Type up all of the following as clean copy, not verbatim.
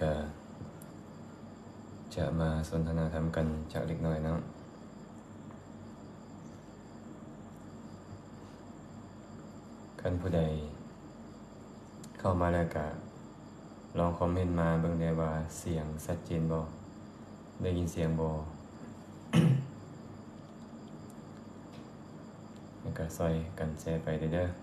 ก็จะมาสนทนาธรรมกันจากเล็กน้อยเนาะคันผู้ใดเข้ามาแล้วก็ลองคอมเมนต์มาเบิ่งได้ว่าเสียงชัดเจนบ่ได้ยินเสียงบ่ แล้วก็ซอยกันแชร์ไปเด้อ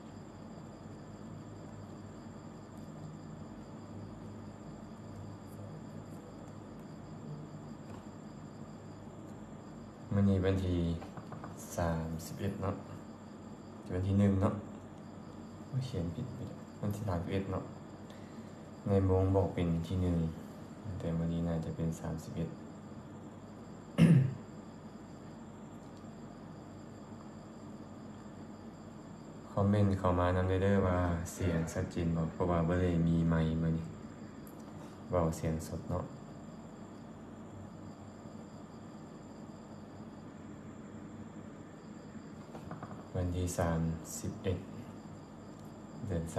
มื้อนี้วันที่31เนาะวันที่1เนาะเขียนผิดไปแล้ววันที่31เนาะในวงบอกเป็นที่1แต่มื้อนี้น่าจะเป็น31คอมเมนต์เข้ามานำเด้อว่าเสียงชัดเจนบ่เพราะว่าบ่ได้มีไมค์มื้อนี้เว้าเสียงสดเนาะวันที่31เดือน3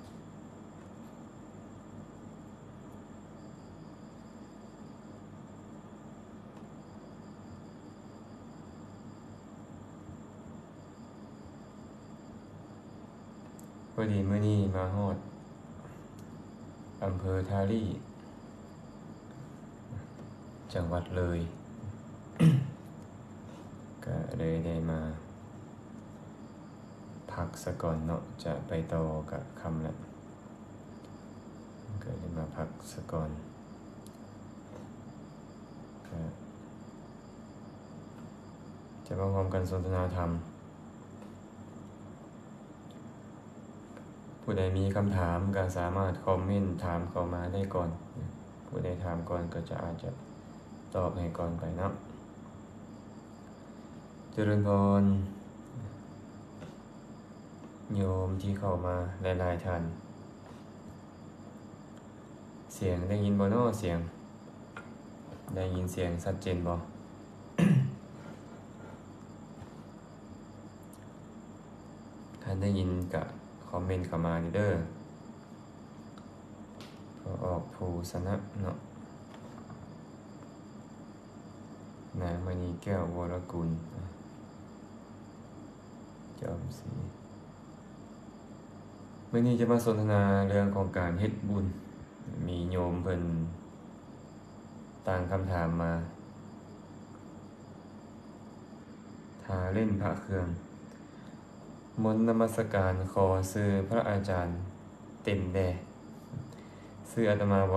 พอดีมื้อนี้มาฮอดอำเภอทาลี่จังหวัดเลย ก็เลยได้มาพักซะก่อนเนาะจะไปต่อกับคำแล้วก็เลยมาพักซะก่อนก็จะมาพร้อมกันสนทนาธรรมผู้ใดมีคำถามก็สามารถคอมเมนต์ถามเข้ามาได้ก่อนผู้ใดถามก่อนก็จะอาจจะตอบให้ก่อนไปเนาะเจริญพรโยมที่เข้ามาหลายๆท่านเสียงได้ยินบ่เนาะเสียงได้ยินเสียงชัดเจนบ่ ถ้าได้ยินก็คอมเมนต์เข้ามาเด้อพอออกภูสนะเนาะนางมณีแก้ววรกุลจอมศรีมื้อนี้จะมาสนทนาเรื่องของการเฮ็ดบุญมีโยมเพิ่นตั้งคำถามมาทาเล่นพระเครื่องมนต์นมัสการขอซื้อพระอาจารย์เต็มแด่ซื้ออาตมาบ่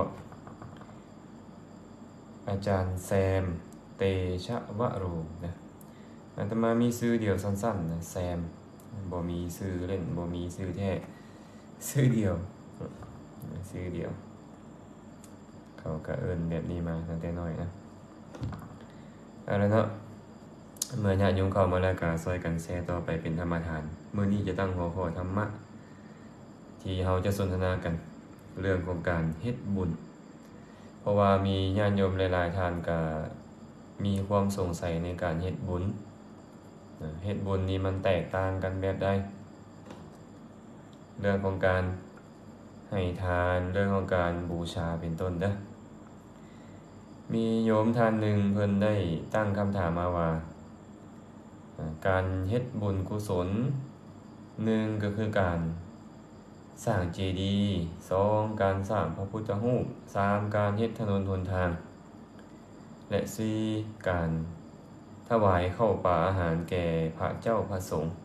อาจารย์แซมเตชะวโรนะอาตมามีซื้อเดียวสั้นๆนะแซมบ่มีซื้อเล่นบ่มีซื้อแท้ซื้อเดียวซื้อเดียวเขาก็เอิ้นแบบนี้มาตั้งแต่น้อยนะเอาละเนาะเมื่อญาติโยมเข้ามาแล้วก็ช่วยกันแชร์ต่อไปเป็นธรรมทานมื้อนี้จะตั้งหัวข้อธรรมะที่เราจะสนทนากันเรื่องของการเฮ็ดบุญเพราะว่ามีญาติโยมหลายๆท่านก็มีความสงสัยในการเฮ็ดบุญเฮ็ดบุญนี้มันแตกต่างกันแบบใดเรื่องของการให้ทานเรื่องของการบูชาเป็นต้นเด้อมีโยมท่านหนึ่งเพิ่นได้ตั้งคำถามมาว่าการเฮ็ดบุญกุศล1ก็คือการสร้างเจดีย์2การสร้างพระพุทธรูป3การเฮ็ดถนนหนทางและ4การถวายข้าวปลาอาหารแก่พระเจ้าพระสงฆ์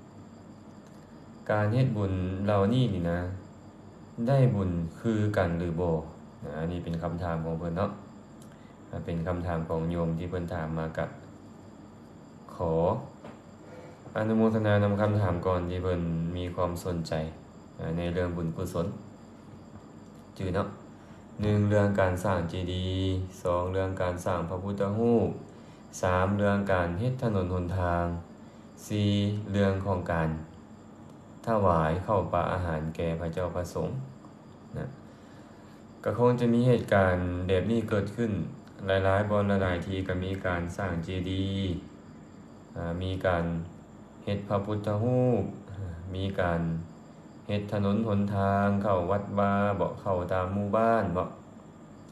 การเฮ็ดบุญเหล่านี้นี่นะได้บุญคือกันหรือบ่อันนี้เป็นคำถามของเพิ่นเนาะเป็นคำถามของโยมที่เพิ่นถามมากับขออนุโมทนานำคำถามก่อนที่เพิ่นมีความสนใจในเรื่องบุญกุศลจื่อเนาะ1เรื่องการสร้างเจดีย์2เรื่องการสร้างพระพุทธรูป3เรื่องการเฮ็ดถนนหนทาง4เรื่องของการถวายข้าวปลาอาหารแก่พระเจ้าพระสงฆ์นะก็คงจะมีเหตุการณ์แบบนี้เกิดขึ้นหลายๆบ่อนหลายๆทีก็มีการสร้างเจดีย์มีการเฮ็ดพระพุทธรูปมีการเฮ็ดถนนหนทางเข้าวัดวาบ่เข้าตามหมู่บ้านบ่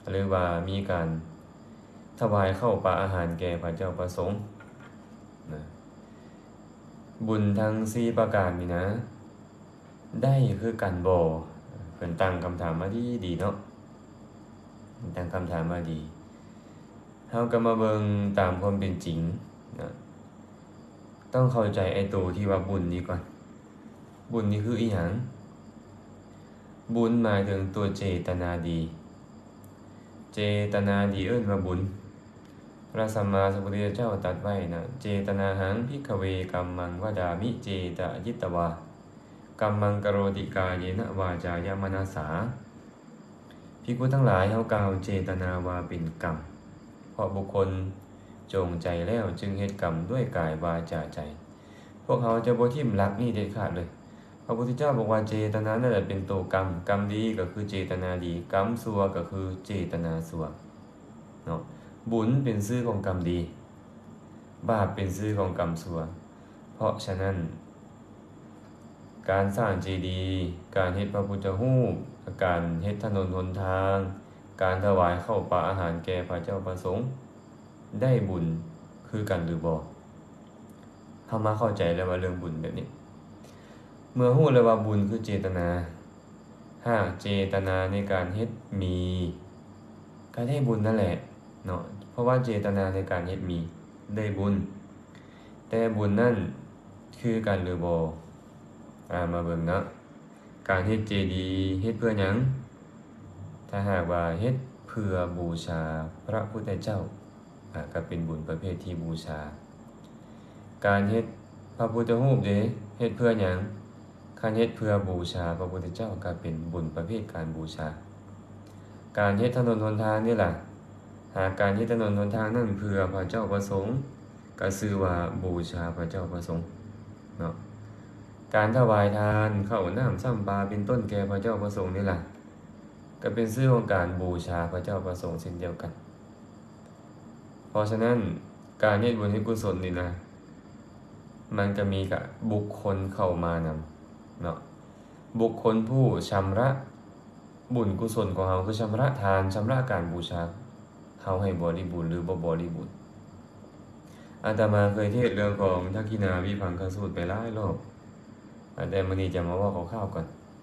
หรือว่ามีการถวายเข้าปลาอาหารแก่พระเจ้าประสงค์นะบุญทั้ง4ประการนี่นะได้คือกันบ่เพิ่นตั้งคำถามมาดีเนาะตั้งคำถามมาดีเฮาก็มาเบิ่งตามความเป็นจริงนะต้องเข้าใจไอ้ตัวที่ว่าบุญนี้ก่อนบุญนี่คืออีหยังบุญหมายถึงตัวเจตนาดีเจตนาดีเอิ้นว่าบุญพระสัมมาสัมพุทธเจ้าตรัสไว้นะเจตนาหังภิกขเวกัมมังวดามิเจตยิตวากัมมังกโรติกาเยนะวาจายมนัสสาภิกขุทั้งหลายเฮากล่าวเจตนาว่าเป็นกรรมเพราะบุคคลจงใจแล้วจึงเฮ็ดกรรมด้วยกายวาจาใจพวกเขาจะบ่ทิ่มรักนี่เด็ดขาดเลยพระพุทธเจ้าบอกว่าเจตนานั่นแหละเป็นตัวกรรมกรรมดีก็คือเจตนาดีกรรมชั่วก็คือเจตนาชั่วเนาะบุญเป็นชื่อของกรรมดีบาปเป็นชื่อของกรรมชั่วเพราะฉะนั้นการสร้างเจดีย์การเฮ็ดพระพุทธรูปการเฮ็ดถนนหนทางการถวายข้าวปลาอาหารแก่พระเจ้าประสงค์ได้บุญคือกันหรือบ่เฮามาเข้าใจแล้วว่าเรื่องบุญแบบนี้เมื่อรู้แล้วว่าบุญคือเจตนาหากเจตนาในการเฮ็ดมีก็ได้บุญนั่นแหละเนาะเพราะว่าเจตนาในการเฮ็ดมีได้บุญแต่บุญนั่นคือกันหรือบ่มาเบิ่งเนาะการเฮ็ดเจดีย์เฮ็ดเพื่อหยังถ้าหากว่าเฮ็ดเพื่อบูชาพระพุทธเจ้าก็เป็นบุญประเภทที่บูชาการเฮ็ดพระพุทธรูปเด้เฮ็ดเพื่อหยังคันเฮ็ดเพื่อบูชาพระพุทธเจ้าก็เป็นบุญประเภทการบูชาการเฮ็ดถนนหนทางนี่ล่ะหากการเฮ็ดถนนหนทางนั้นเพื่อพระเจ้าประสงค์ก็ชื่อว่าบูชาพระเจ้าประสงค์เนาะการถวายทานข้าวน้ำซ้ำปลาเป็นต้นแก่พระเจ้าประสงค์นี่ล่ะก็เป็นชื่อของการบูชาพระเจ้าประสงค์เช่นเดียวกันเพราะฉะนั้นการเฮ็ดบุญเฮ็ดกุศลนี่นะมันก็มีกับบุคคลเข้ามานำเนาะบุคคลผู้ชำระบุญกุศลของเฮาคือชำระทานชำระการบูชาเฮาให้บริบูรณ์หรือบ่บริบูรณ์อาตมาเคยเทศน์เรื่องของทักขินาวิภังคสูตรไปหลายรอบแต่มื้อนี้จะมาเว้าคร่าวๆก่อน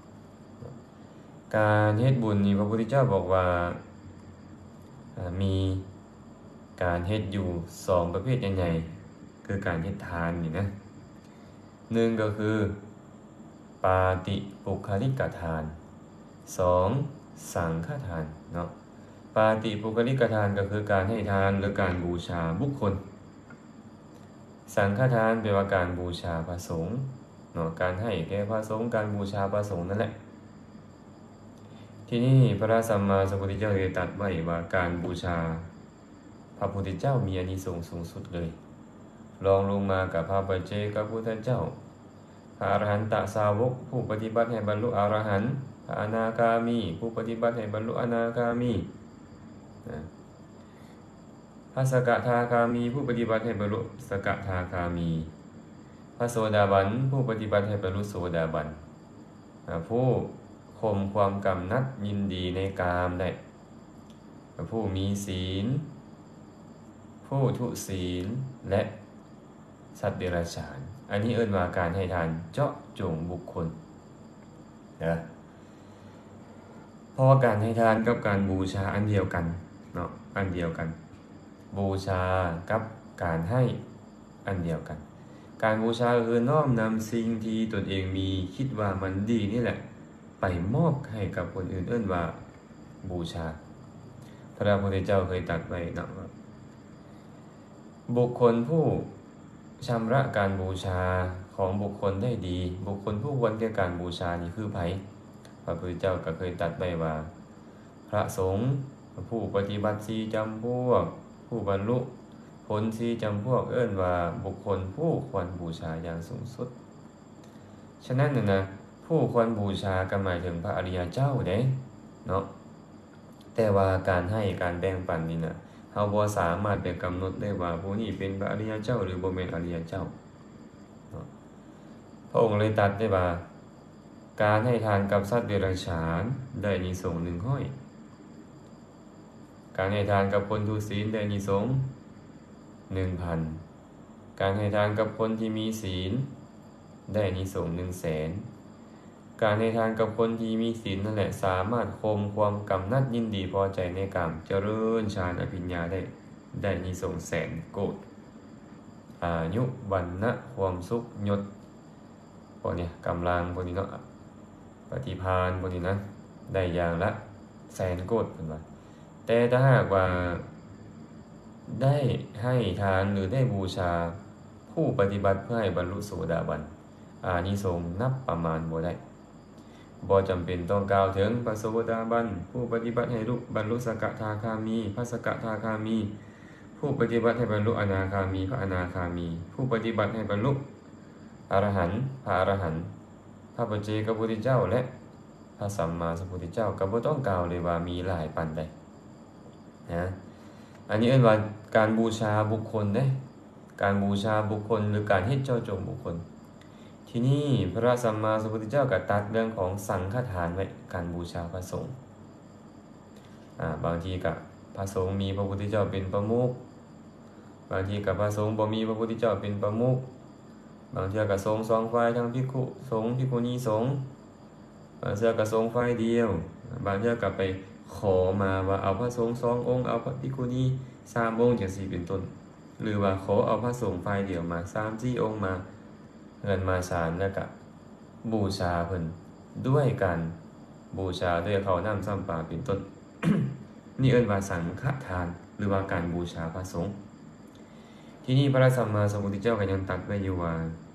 การเฮ็ดบุญนี่พระพุทธเจ้าบอกว่ามีการเฮ็ดอยู่2ประเภทใหญ่ๆคือการเฮ็ดทานนี่นะ1ก็คือปาติปุคลิกทาน2สังฆทานเนาะปาติปุคลิกทานก็คือการให้ทานหรือการบูชาบุคคลสังฆทานแปลว่าการบูชาพระสงฆ์เนาะการให้แก่พระสงฆ์การบูชาพระสงฆ์นั่นแหละที่นี่พระสัมมาสัมพุทธเจ้าได้ตรัสไว้ว่าการบูชาพระพุทธเจ้ามีอานิสงส์สูงสุดเลยรองลงมากับพระปัจเจกพุทธเจ้าพระอรหันตสาวกผู้ปฏิบัติให้บรรลุอรหันต์พระอนาคามีผู้ปฏิบัติให้บรรลุอนาคามีพระสกทาคามีผู้ปฏิบัติให้บรรลุสกทาคามีพระโสดาบันผู้ปฏิบัติให้บรรลุโสดาบันผู้ข่มความกำหนัดยินดีในกามได้ผู้มีศีลผู้ทุศีลและสัตว์เดรัจฉานอันนี้เอิ้นว่าการให้ทานเจาะจงบุคคลนะเพราะว่าการให้ทานกับการบูชาอันเดียวกันเนาะอันเดียวกันบูชากับการให้อันเดียวกันการบูชาคือน้อมนำสิ่งที่ตนเองมีคิดว่ามันดีนี่แหละไปมอบให้กับคนอื่นเอิ้นว่าบูชาพระพุทธเจ้าเคยตรัสไว้นะว่าบุคคลผู้ชำระการบูชาของบุคคลได้ดีบุคคลผู้ควรแก่การบูชานี่คือไผพระพุทธเจ้าก็เคยตรัสไว้ว่าพระสงฆ์ผู้ปฏิบัติ4จำพวกผู้บรรลุผล4จำพวกเอิ้นว่าบุคคลผู้ควรบูชาอย่างสูงสุดฉะนั้นนะผู้ควรบูชาก็หมายถึงพระอริยเจ้าเด้เนาะแต่ว่าการให้การแบ่งปันนี่นะเฮาบ่สามารถไปกำหนดได้ว่าผู้นี้เป็นพระอริยเจ้าหรือบ่แม่นอริยเจ้าพระองค์เลยตรัสได้ว่าการให้ทานกับสัตว์เดรัจฉานได้อานิสงส์100 การให้ทานกับคนทุศีลได้อานิสงส์ 1,000 การให้ทานกับคนที่มีศีลได้อานิสงส์ 100,000 การให้ทานกับคนที่มีศีลนั่นแหละสามารถข่มความกำหนัดยินดีพอใจในกามเจริญฌานอภิญญาได้อานิสงส์100,000 โกฏอายุวรรณะความสุขยศพวกนี้กำลังพวกนี้เนาะปฏิภาณพวกนี้นะได้อย่างละ100,000 โกฏเป็นว่าแต่ถ้าหากว่าได้ให้ทานหรือได้บูชาผู้ปฏิบัติเพื่อให้บรรลุโสดาบันอานิสงส์นับประมาณบ่ได้บ่จำเป็นต้องกล่าวถึงพระโสดาบันผู้ปฏิบัติให้บรรลุสกทาคามีพระสกทาคามีผู้ปฏิบัติให้บรรลุอนาคามีพระอนาคามีผู้ปฏิบัติให้บรรลุอรหันต์พระอรหันต์พระปัจเจกพุทธเจ้าและพระสัมมาสัมพุทธเจ้าก็บ่ต้องกล่าวเลยว่ามีหลายปานใดนะอันนี้เอิ้นว่าการบูชาบุคคลเด้การบูชาบุคคลหรือการเฮ็ดเจ้าจงบุคคลที่นี่พระสัมมาสัมพุทธเจ้าก็ตรัสเรื่องของสังฆทานไว้การบูชาพระสงฆ์บางทีก็พระสงฆ์มีพระพุทธเจ้าเป็นประมุขบางทีก็พระสงฆ์บ่มีพระพุทธเจ้าเป็นประมุขบางเทื่อก็สงฆ์2ฝ่ายทั้งภิกขุสงฆ์ภิกขุณีสงฆ์บางเทื่อก็สงฆ์ฝ่ายเดียวบางเทื่อก็ไปขอมาว่าเอาพระสงฆ์2 องค์เอาพระภิกขุณี3 องค์จังซี่เป็นต้นหรือว่าขอเอาพระสงฆ์ฝ่ายเดียวมา3-4 องค์มาเงินมาศาลแล้วก็บูชาเพิ่นด้วยกันบูชาด้วยข้าวน้ำซ้ำปลาเป็นต้น นี่เอิ้นว่าสังฆทานหรือว่าการบูชาพระสงฆ์ที่นี่พระสัมมาสัมพุทธเจ้าก็ยังตรัสไว้อยู่ว่า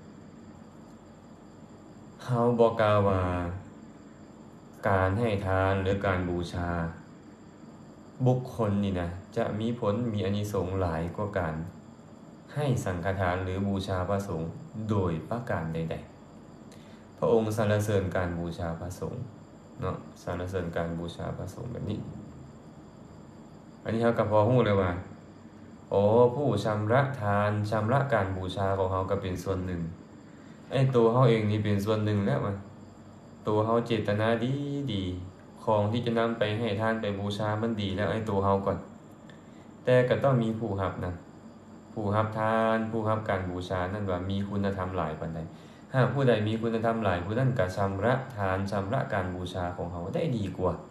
เฮาบ่กล่าวว่าการให้ทานหรือการบูชาบุคคลนี่นะจะมีผลมีอานิสงส์หลายกว่าการให้สังฆทานหรือบูชาพระสงฆ์โดยประการใดๆพระองค์สรรเสริญการบูชาพระสงฆ์เนาะสรรเสริญการบูชาพระสงฆ์แบบนี้อันนี้เฮาก็พอฮู้เลยว่าผู้ชำระทานชำระการบูชาของเฮาก็เป็นส่วนหนึ่งตัวเฮาเองนี่เป็นส่วนหนึ่งแล้วตัวเฮาเจตนาดีของที่จะนำไปให้ทานไปบูชามันดีแล้วตัวเฮาก่อนแต่ก็ต้องมีผู้รับนะผู้รับทานผู้รับการบูชานั่นว่ามีคุณธรรมหลายปานใดหากผู้ใดมีคุณธรรมหลายผู้นั้นก็ชำระทานชำระการบูชาของเฮาได้ดีกว่า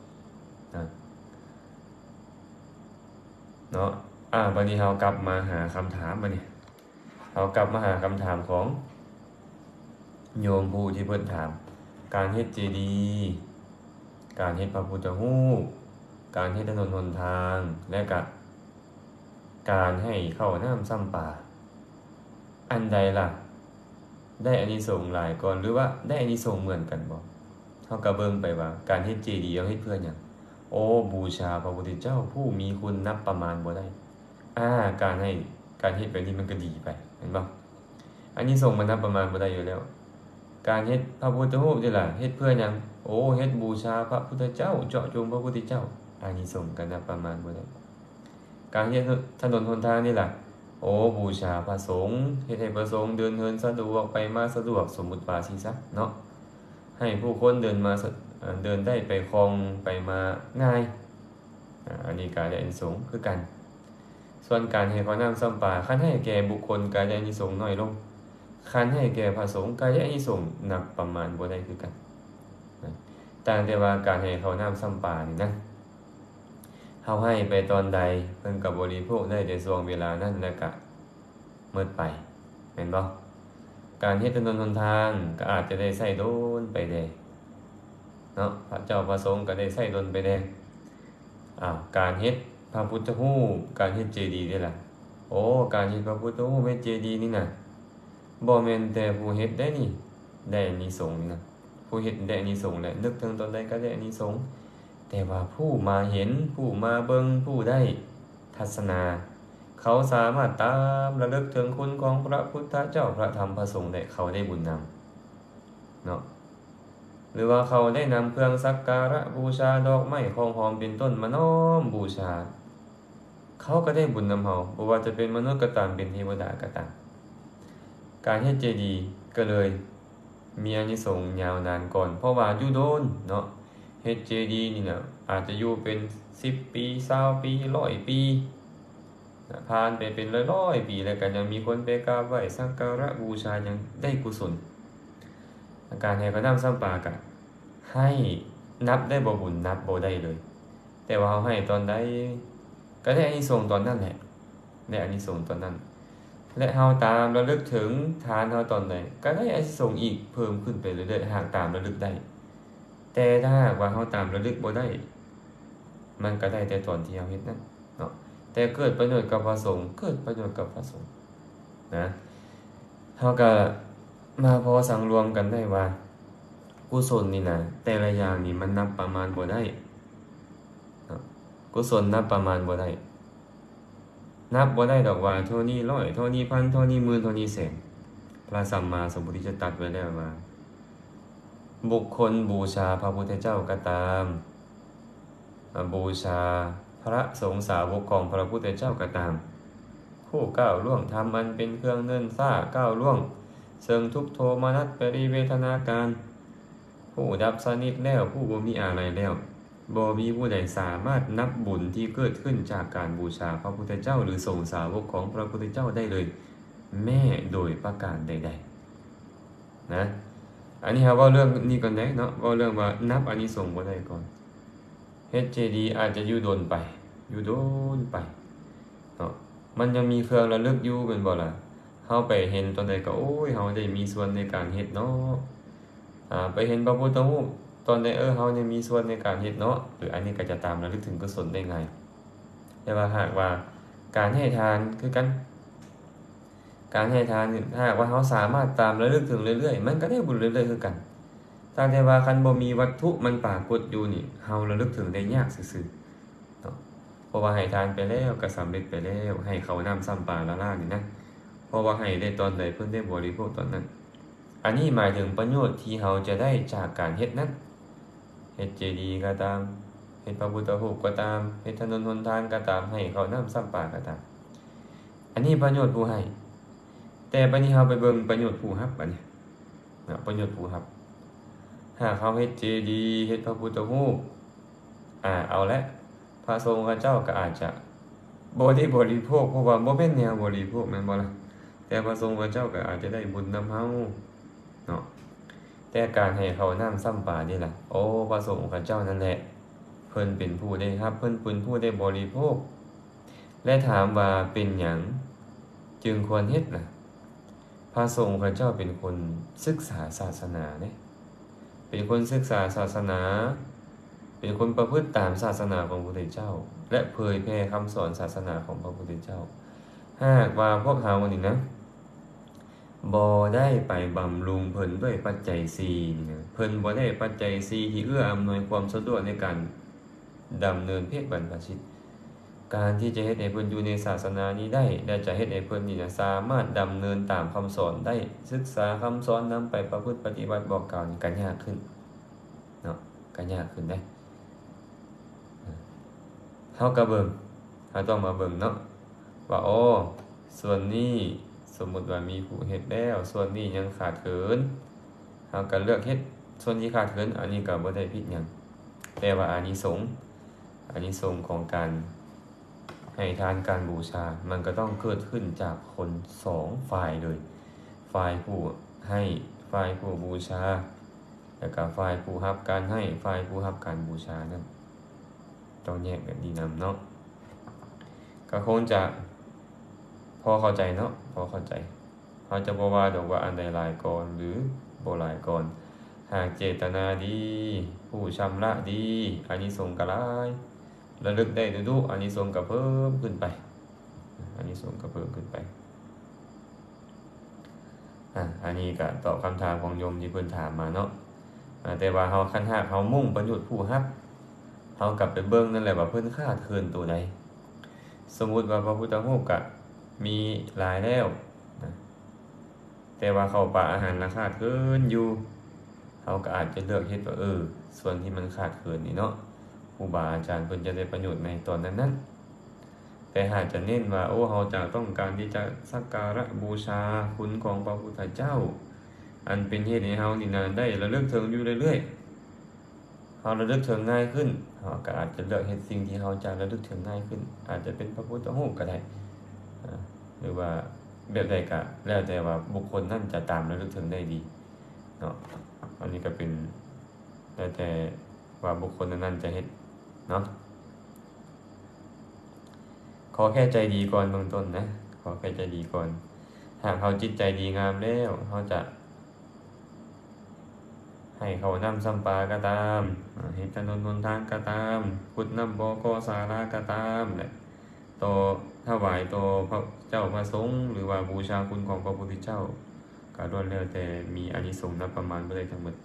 เนาะบัดนี้เรากลับมาหาคำถามบัดนี้เรากลับมาหาคำถามของโยมผู้ที่เพิ่นถามการเฮ็ดเจดีย์การเฮ็ดพระพุทธรูปการเฮ็ดถนนหนทางและก็การให้ข้าวน้ำซ้ำปลาอันใดล่ะได้อานิสงส์หลายก่อนหรือว่าได้อานิสงส์เหมือนกันบ่เฮาก็เบิ่งไปว่าการเฮ็ดเจดีย์เอาเฮ็ดเพื่อหยังบูชาพระพุทธเจ้าผู้มีคุณนับประมาณบ่ได้การเฮ็ดแบบนี้มันก็ดีไปเห็นบ่อานิสงส์มันนับประมาณบ่ได้อยู่แล้วการเฮ็ดพระพุทธรูปนี่ล่ะเฮ็ดเพื่อหยังเฮ็ดบูชาพระพุทธเจ้าเจาะจงพระพุทธเจ้าอานิสงส์ก็นับประมาณบ่ได้การเฮ็ดถนนหนทางนี่ล่ะบูชาพระสงฆ์เฮ็ดให้พระสงฆ์เดินเหินสะดวกไปมาสะดวกสมมุติว่าสิซะเนาะให้ผู้คนเดินได้ไปคล่องไปมาง่ายอันนี้ก็ได้อานิสงส์คือกันส่วนการให้ข้าวน้ำซ้ำปลาคันให้แก่บุคคลก็ได้อานิสงส์น้อยลงคันให้แก่พระสงฆ์ก็ได้อานิสงส์นับประมาณบ่ได้คือกันต่างแต่ว่าการให้ข้าวน้ำซ้ำปลานี่นะเฮาให้ไปตอนใดเพิ่นก็บริโภคได้ในช่วงเวลานั้นแล้วก็หมดไปแม่นบ่การเฮ็ดถนนหนทางก็อาจจะได้ใช้โดนไปได้เนาะพระเจ้าพระสงฆ์ก็ได้ใช้โดนไปได้การเฮ็ดพระพุทธรูปการเฮ็ดเจดีย์นี่ล่ะการเฮ็ดพระพุทธรูปเฮ็ดเจดีย์นี่น่ะบ่แม่นแต่ผู้เฮ็ดได้นี่ได้อานิสงส์นะผู้เฮ็ดได้อานิสงส์แหละนึกถึงตอนใดก็ได้อานิสงส์แต่ว่าผู้มาเห็นผู้มาเบิ่งผู้ได้ทัศนาเขาสามารถตามระลึกถึงคุณของพระพุทธเจ้าพระธรรมพระสงฆ์ได้เขาได้บุญนำเนาะหรือว่าเขาได้นำเครื่องสักการะบูชาดอกไม้ของหอมเป็นต้นมาน้อมบูชาเขาก็ได้บุญนำเฮาบ่ว่าจะเป็นมนุษย์ก็ตามเป็นเทวดาก็ตามการเฮ็ดเจดีย์ก็เลยมีอานิสงส์ยาวนานก่อนเพราะว่าอยู่โดนเนาะเฮ็ดเจดีย์นี่นะอาจจะอยู่เป็น10 ปี20 ปี100 ปีผ่านไปเป็นร้อยๆปีแล้วก็ยังมีคนไปกราบไหว้สักการะบูชายังได้กุศลการให้พระนำซ้ำปากะให้นับได้บ่บุญนับบ่ได้เลยแต่ว่าเขาให้ตอนใดก็ได้อานิสงส์ตอนนั้นแหละได้อานิสงส์ตอนนั้นและเฮาตามระลึกถึงทานเฮาตอนใดก็ได้อานิสงส์อีกเพิ่มขึ้นไปเรื่อยๆหากตามระลึกได้แต่ถ้าหากว่าเฮาตามระลึกบ่ได้มันก็ได้แต่ตอนที่เฮาเฮ็ดนั้นเนาะแต่เกิดประโยชน์กับพระสงฆ์เกิดประโยชน์กับพระสงฆ์นะเฮาก็มาพอสังรวมกันได้ว่ากุศลนี่นะแต่ละอย่างนี่มันนับประมาณบ่ได้กุศลนับประมาณบ่ได้นับบ่ได้ดอกว่าเท่านี้ร้อยเท่านี้พันเท่านี้หมื่นเท่านี้แสนพระสัมมาสัมพุทธเจ้าตรัสไว้แล้วว่าบุคคลบูชาพระพุทธเจ้าก็ตามบูชาพระสงฆ์สาวกของพระพุทธเจ้าก็ตามผู้ก้าวล่วงทำมันเป็นเครื่องเนิ่นซ่าก้าวล่วงเสริงทุกโทมนัสปริเวทนาการผู้ดับสนิทแล้วผู้บ่มีอะไรแล้วบ่มีผู้ใดสามารถนับบุญที่เกิดขึ้นจากการบูชาพระพุทธเจ้าหรือสงฆ์สาวกของพระพุทธเจ้าได้เลยแม้โดยประการใดๆนะอันนี้ครับว่าเรื่องนี้ก่อนได้เนาะว่าเรื่องว่านับอานิสงส์บ่ได้ก่อนเฮ็ดเจดีย์อาจจะอยู่โดนไปอยู่โดนไปเนาะมันยังมีเครื่องระลึกอยู่เป็นบ่ล่ะเฮาไปเห็นตอนใดก็โอ้ยเฮาได้มีส่วนในการเฮ็ดเนาะไปเห็นพระพุทธรูปตอนใดเฮาเนี่ยมีส่วนในการเฮ็ดเนาะหรืออันนี้ก็จะตามระลึกถึงกุศลได้ไงแต่ว่าหากว่าการให้ทานคือกันการให้ทานถ้าหากว่าเฮาสามารถตามระลึกถึงเรื่อยๆมันก็ได้บุญเรื่อยๆคือกันแต่ว่าคันบ่มีวัตถุมันปรากฏอยู่นี่เฮาระลึกถึงได้ยากซื่อๆเนาะเพราะว่าให้ทานไปแล้วก็สำเร็จไปแล้วให้เขาน้ำซ้ำปลาละล่านี่นะเพราะว่าให้ได้ตอนใดเพิ่นได้บริโภคตอนนั้นอันนี้หมายถึงประโยชน์ที่เฮาจะได้จากการเฮ็ดนั้นเฮ็ดเจดีย์ก็ตามเฮ็ดพระพุทธรูปก็ตามเฮ็ดถนนหนทางก็ตามให้เขาน้ำซ้ำปลาก็ตามอันนี้ประโยชน์ผู้ให้แต่บัดนี้เฮาไปเบิ่งประโยชน์ผู้รับบัดนี้นะประโยชน์ผู้รับหากเขาเฮ็ดเจดีย์เฮ็ดพระพุทธรูปเอาละพระสงฆ์พระเจ้าก็อาจจะบ่ได้บริโภคเพราะว่าบ่แม่นแนวบริโภคแม่นบ่ล่ะแต่พระสงฆ์พระเจ้าก็อาจจะได้บุญนำเฮาเนาะแต่การให้เขาน้ำซ้ำปลานี่ล่ะโอ้พระสงฆ์พระเจ้านั่นแหละเพิ่นเป็นผู้ได้รับเพิ่นเป็นผู้ได้บริโภคและถามว่าเป็นหยังจึงควรเฮ็ดล่ะพระสงฆ์พระเจ้าเป็นคนศึกษาศาสนาเด้เป็นคนศึกษาศาสนาเป็นคนประพฤติตามศาสนาของพระพุทธเจ้าและเผยแผ่คำสอนศาสนาของพระพุทธเจ้าหากว่าพวกเฮานี่นะบ่ได้ไปบำรุงเพิ่นด้วยปัจจัย4นี่นะเพิ่นบ่ได้ปัจจัย4ที่เอื้ออำนวยความสะดวกในการดำเนินเพศบรรพชิตการที่จะเฮ็ดให้เพิ่นอยู่ในศาสนานี้ได้และจะเฮ็ดให้เพิ่นนี่นะสามารถดำเนินตามคำสอนได้ศึกษาคำสอนนำไปประพฤติปฏิบัติบอกกล่าวนี่ก็ยากขึ้นเนาะก็ยากขึ้นได้เฮาก็เบิ่งเฮาต้องมาเบิ่งเนาะว่าส่วนนี้สมมุติว่ามีผู้เฮ็ดแล้วส่วนนี้ยังขาดเขินเฮาก็เลือกเฮ็ดส่วนที่ขาดเขินอันนี้ก็บ่ได้ผิดหยังแต่ว่าอานิสงส์ของการให้ทานการบูชามันก็ต้องเกิดขึ้นจากคน2ฝ่ายเลยฝ่ายผู้ให้ฝ่ายผู้บูชาแล้วก็ฝ่ายผู้รับการให้ฝ่ายผู้รับการบูชานั้นต้องแยกแบบนี้นำเนาะก็คงจะพอเข้าใจเนาะพอเข้าใจเขาจะบ่ว่าดอกว่าอันใดหลายก่อนหรือบ่หลายก่อนหากเจตนาดีผู้ชำระดีอานิสงส์ก็หลายระลึกได้ดุๆอานิสงส์ก็เพิ่มขึ้นไปอานิสงส์ก็เพิ่มขึ้นไปอันนี้ก็ตอบคำถามของโยมที่เพิ่นถามมาเนาะแต่ว่าเฮาคันหากเฮามุ่งประโยชน์ผู้รับเฮากลับไปเบิ่งนั่นแหละว่าเพิ่นขาดเคินตัวใดสมมุติว่าพระพุทธรูปก็มีหลายแล้วนะแต่ว่าเข้าป่าอาหารราคาเคินอยู่เฮาก็อาจจะเลือกเฮ็ดว่าส่วนที่มันขาดเคินนี่เนาะครูบาอาจารย์เพิ่นจะได้ประโยชน์ในตอนนั้นแต่หากจะเน้นว่าเฮาจะต้องการที่จะสักการะบูชาคุณของพระพุทธเจ้าอันเป็นเหตุให้เฮานี่นะได้ระลึกถึงอยู่เรื่อยๆเราระลึกถึงง่ายขึ้นเราก็อาจจะเลือกเฮ็ดสิ่งที่เราจะระลึกถึงง่ายขึ้นอาจจะเป็นพระพุทธรูปก็ได้หรือว่าแบบใดก็แล้วแต่ว่าบุคคลนั้นจะตามระลึกถึงได้ดีเนาะอันนี้ก็เป็นแล้วแต่ว่าบุคคลนั้นจะเฮ็ดเนาะขอแค่ใจดีก่อนเบื้องต้นนะขอแค่ใจดีก่อนหากเขาจิตใจดีงามแล้วเขาจะให้เขานำสัมปาก็ตามเฮ็ดถนนหนทางก็ตามขุดน้ำบ่อก่อศาลาก็ตามแหละต่อถวายต่อพระเจ้าพระสงฆ์หรือว่าบูชาคุณของพระพุทธเจ้าก็ล้วนแล้วแต่มีอานิสงส์นับประมาณบ่ได้ทั้งหมด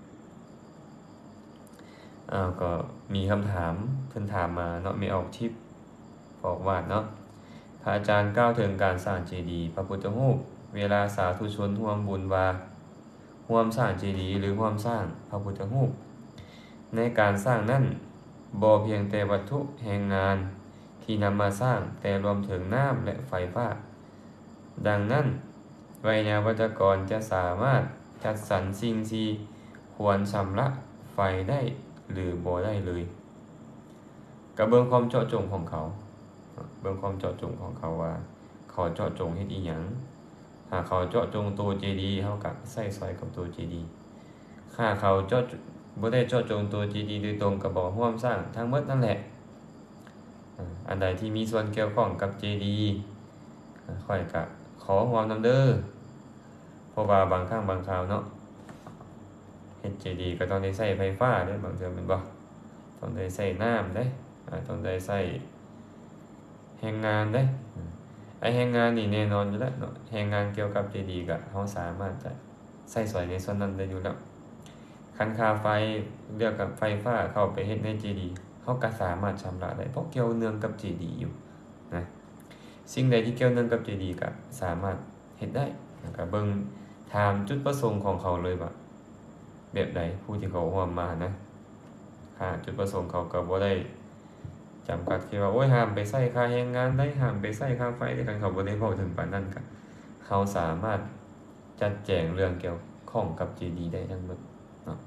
ก็มีคำถามเพิ่นถามมาเนาะมีออกทิปออกวาดเนาะพระอาจารย์กล่าวถึงการสร้างเจดีย์พระพุทธรูปเวลาสาธุชนร่วมบุญว่าร่วมสร้างเจดีย์หรือร่วมสร้างพระพุทธรูปในการสร้างนั้นบ่เพียงแต่วัตถุแห่งงานที่นำมาสร้างแต่รวมถึงน้ำและไฟฟ้าดังนั้นไวยาวัจกรจะสามารถจัดสรรสิ่งที่ควรชำระไฟได้หรือบ่ได้เลยกับเบิ่งความเจาะจงของเขาเบิ่งความเจาะจงของเขาว่าเขาเจาะจงเฮ็ดอีหยังหากเขาเจาะจงตัวเจดีย์เฮาก็ใส่ซอยกับตัวเจดีย์ถ้าเขาเจาะบ่ได้เจาะจงตัวเจดีย์โดยตรงก็บ่ร่วมสร้างทั้งหมดนั่นแหละอันใดที่มีส่วนเกี่ยวข้องกับเจดีย์ค่อยก็ขอร่วมนำเด้อเพราะว่าบางครั้งบางคราวเนาะเฮ็ดเจดีย์ก็ต้องได้ใช้ไฟฟ้าเด้บางเทื่อแม่นบ่ต้องได้ใช้น้ำเด้ต้องได้ใช้แรงงานเด้ไอ้แรงงานนี่แน่นอนอยู่แล้วเนาะแรงงานเกี่ยวกับเจดีย์ก็เฮาสามารถจะใช้สอยในส่วนนั้นได้อยู่แล้วคันค่าไฟเกี่ยวกับไฟฟ้าเข้าไปเฮ็ดในเจดีย์เฮาก็สามารถชำระได้เพราะเกี่ยวเนื่องกับเจดีย์อยู่นะสิ่งใดที่เกี่ยวเนื่องกับเจดีย์ก็สามารถเฮ็ดได้แล้วก็เบิ่งถามจุดประสงค์ของเขาเลยว่าแบบใดผู้ที่เขาร่วมมานะจุดประสงค์เขาก็บ่ได้จำกัดที่ว่าโอ้ยห้ามไปใช้ค่าแรงงานได้ห้ามไปใช้ค่าไฟได้กันเขาบ่ได้เว้าถึงปานนั้นก็เขาสามารถจัดแจงเรื่องเกี่ยวข้องกับเจดีย์ได้ทั้งหมดเนาะ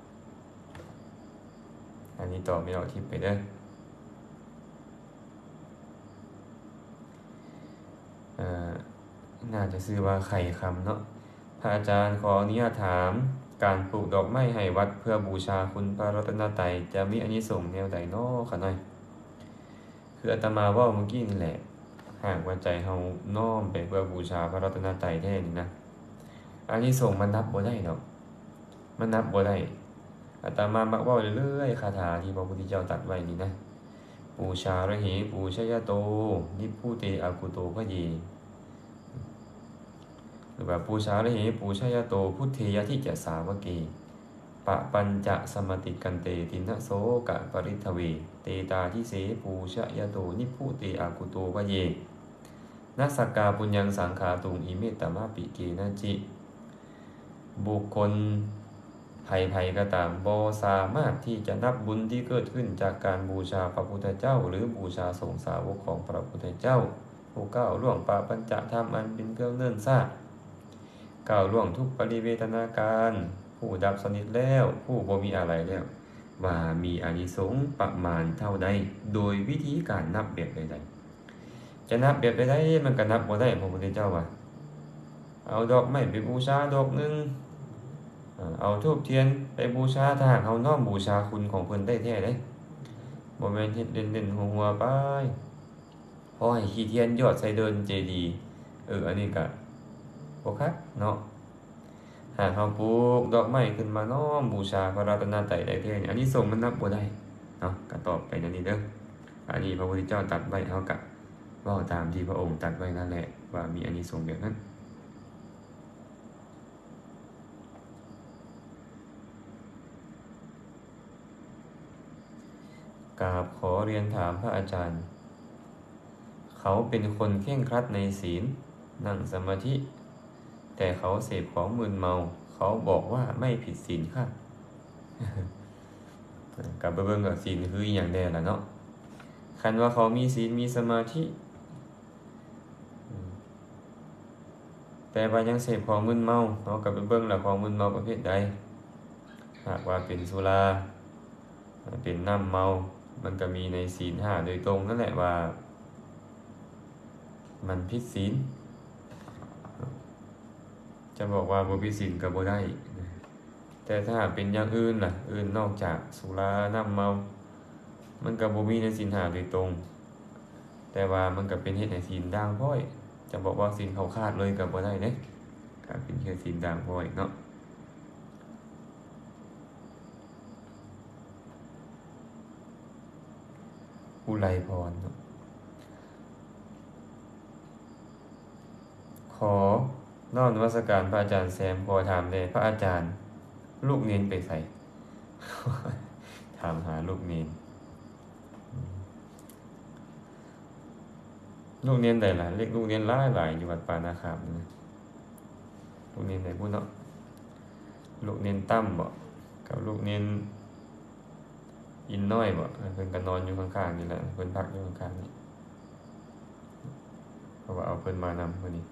อันนี้ต่อไม่ออกทิปไปเด้อน่าจะชื่อว่าไข่คำเนาะพระอาจารย์ขออนุญาตถามการปลูกดอกไม้ให้วัดเพื่อบูชาคุณพระรัตนตรัยจะมีอานิสงส์แนวใดน้อค่ะหน่อยคืออาตมาเว้าเมื่อกี้นี่แหละหากว่าใจเฮาน้อมไปเพื่อบูชาพระรัตนตรัยแท้นี่นะอานิสงส์มันนับบ่ได้ดอกมันนับบ่ได้อาตมามักเว้าเรื่อยๆคาถาที่พระพุทธเจ้าตรัสไว้นี่นะปูชาระเหปูชยโตนิพพุเตอากุโตภเยหรือว่าปูชาระเหปูชยโตพุทเทยทิจะสาวเกปะปัญจะสมติกันเตตินะโสกะปริทเวเตตาทิเสปูชยโตนิพพุเตอากุโตภเยนัสสกาปุญญังสังขาตุงอิเมตตมะปิเกนะจิบุคคลภัยก็ตามบ่สามารถที่จะนับบุญที่เกิดขึ้นจากการบูชาพระพุทธเจ้าหรือบูชาสงฆ์สาวกของพระพุทธเจ้าผู้ก้าวล่วงปาปัญจธรรมอันเป็นเครื่องเนิ่นซ่าก้าวล่วงทุกปริเวทนาการผู้ดับสนิทแล้วผู้บ่มีอะไรแล้วว่ามีอานิสงส์ประมาณเท่าใดโดยวิธีการนับแบบใดๆจะนับแบบใดๆมันก็นับบ่ได้พระพุทธเจ้าว่าเอาดอกไม้ไปบูชาดอกนึงเอาธูปเทียนไปบูชาถ้าหากเฮาน้อมบูชาคุณของเพิ่นได้แท้เด้บ่แม่นเฮ็ดเล่นๆหัวๆไปพอให้ขี้เทียนยอดใส่เดินเจดีย์อันนี้ก็บ่คักเนาะหากเฮาปลูกดอกไม้ขึ้นมาน้อมบูชาพระรัตนตรัยได้แท้นี่อันนี้สงส์มันนับบ่ได้เนาะก็ตอบไปนั่นนี่เด้ออันนี้พระพุทธเจ้าตรัสไว้เฮาก็เว้าตามที่พระองค์ตรัสไว้นั่นแหละว่ามีอานิสงส์แบบนั้นกราบขอเรียนถามพระอาจารย์เขาเป็นคนเคร่งครัดในศีลนั่งสมาธิแต่เขาเสพของมึนเมาเขาบอกว่าไม่ผิดศีลค่ะ กลับไปเบิ่งกับศีลคืออย่างแน่ล่ะเนาะคันว่าเขามีศีลมีสมาธิแต่ว่ายังเสพของมึนเมาเนาะกลับไปเบิ่งแล้วของมึนเมาประเภทใดหากว่าเป็นสุราเป็นน้ำเมามันก็มีในศีล5โดยตรงนั่นแหละว่ามันผิดศีลจะบอกว่าบ่ผิดศีลก็บ่ได้แต่ถ้าเป็นอย่างอื่นล่ะอื่นนอกจากสุราน้ำเมามันก็บ่มีในศีล5โดยตรงแต่ว่ามันก็เป็นเฮ็ดให้ศีลด่างพร้อยจะบอกว่าศีลเขาขาดเลยก็บ่ได้เด้ก็เป็นแค่ศีลด่างพร้อยเนาะอุไรพรเนาะขอนอบนมัสการพระอาจารย์แซมขอถามเลยพระอาจารย์ลูกเนนไปใส่ ถามหาลูกเนนลูกเนนใดล่ะเรียกลูกเนนหลายอยู่วัดป่านาคามนะลูกเนนไหนพูดเนาะลูกเนนตั้มบ่กับลูกเนนอินน้อยบ่เพิ่นก็นอนอยู่ข้างๆนี่แหละเพิ่นพักอยู่ข้างๆนี่เพราะว่าเอาเพิ่นมานำมื้อนี้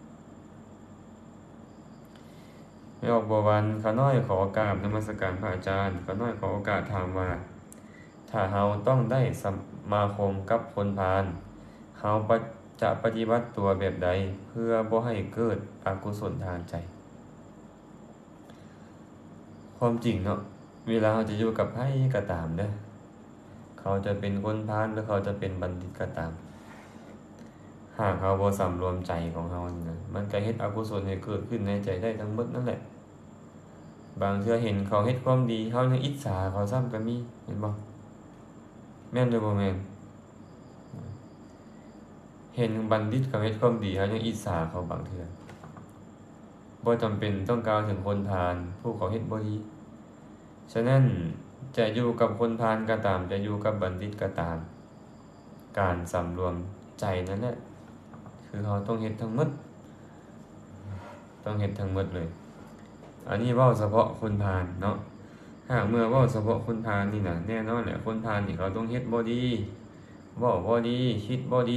ไม่ออกบัววันขาน้อยขอโอกราบนมัสการพระอาจารย์ขาน้อยขอโอกาสถามว่าถ้าเฮาต้องได้สมาคมกับคนพาลเฮาจะปฏิบัติตัวแบบใดเพื่อบ่ให้เกิดอกุศลทางใจความจริงเนาะเวลาเราจะอยู่กับไผก็ตามเด้อเขาจะเป็นคนพาลหรือเขาจะเป็นบัณฑิตก็ตามหากเขาบ่สำรวมใจของเขานี่นะมันก็เฮ็ดอกุศลให้เกิดขึ้นในใจได้ทั้งหมดนั่นแหละบางเทื่อเห็นเขาเฮ็ดความดีเขายังอิจฉาเขาซ้ำก็มีเห็นบ่แม่นหรือบ่แม่นเห็นบัณฑิตเขาเฮ็ดความดีเขายังอิจฉาเขาบางเทื่อบ่จำเป็นต้องกล่าวถึงคนพาลผู้เขาเฮ็ดบ่ดีฉะนั้นจะอยู่กับคนพาลก็ตามจะอยู่กับบัณฑิตก็ตามการสำรวมใจนั่นแหละคือเขาต้องเฮ็ดทั้งหมดต้องเฮ็ดทั้งหมดเลยอันนี้เว้าเฉพาะคนพาลเนาะหากเมื่อเว้าเฉพาะคนพาลนี่น่ะแน่นอนแหละคนพาลนี่เขาต้องเฮ็ดบ่ดีเว้าบ่ดีคิดบ่ดี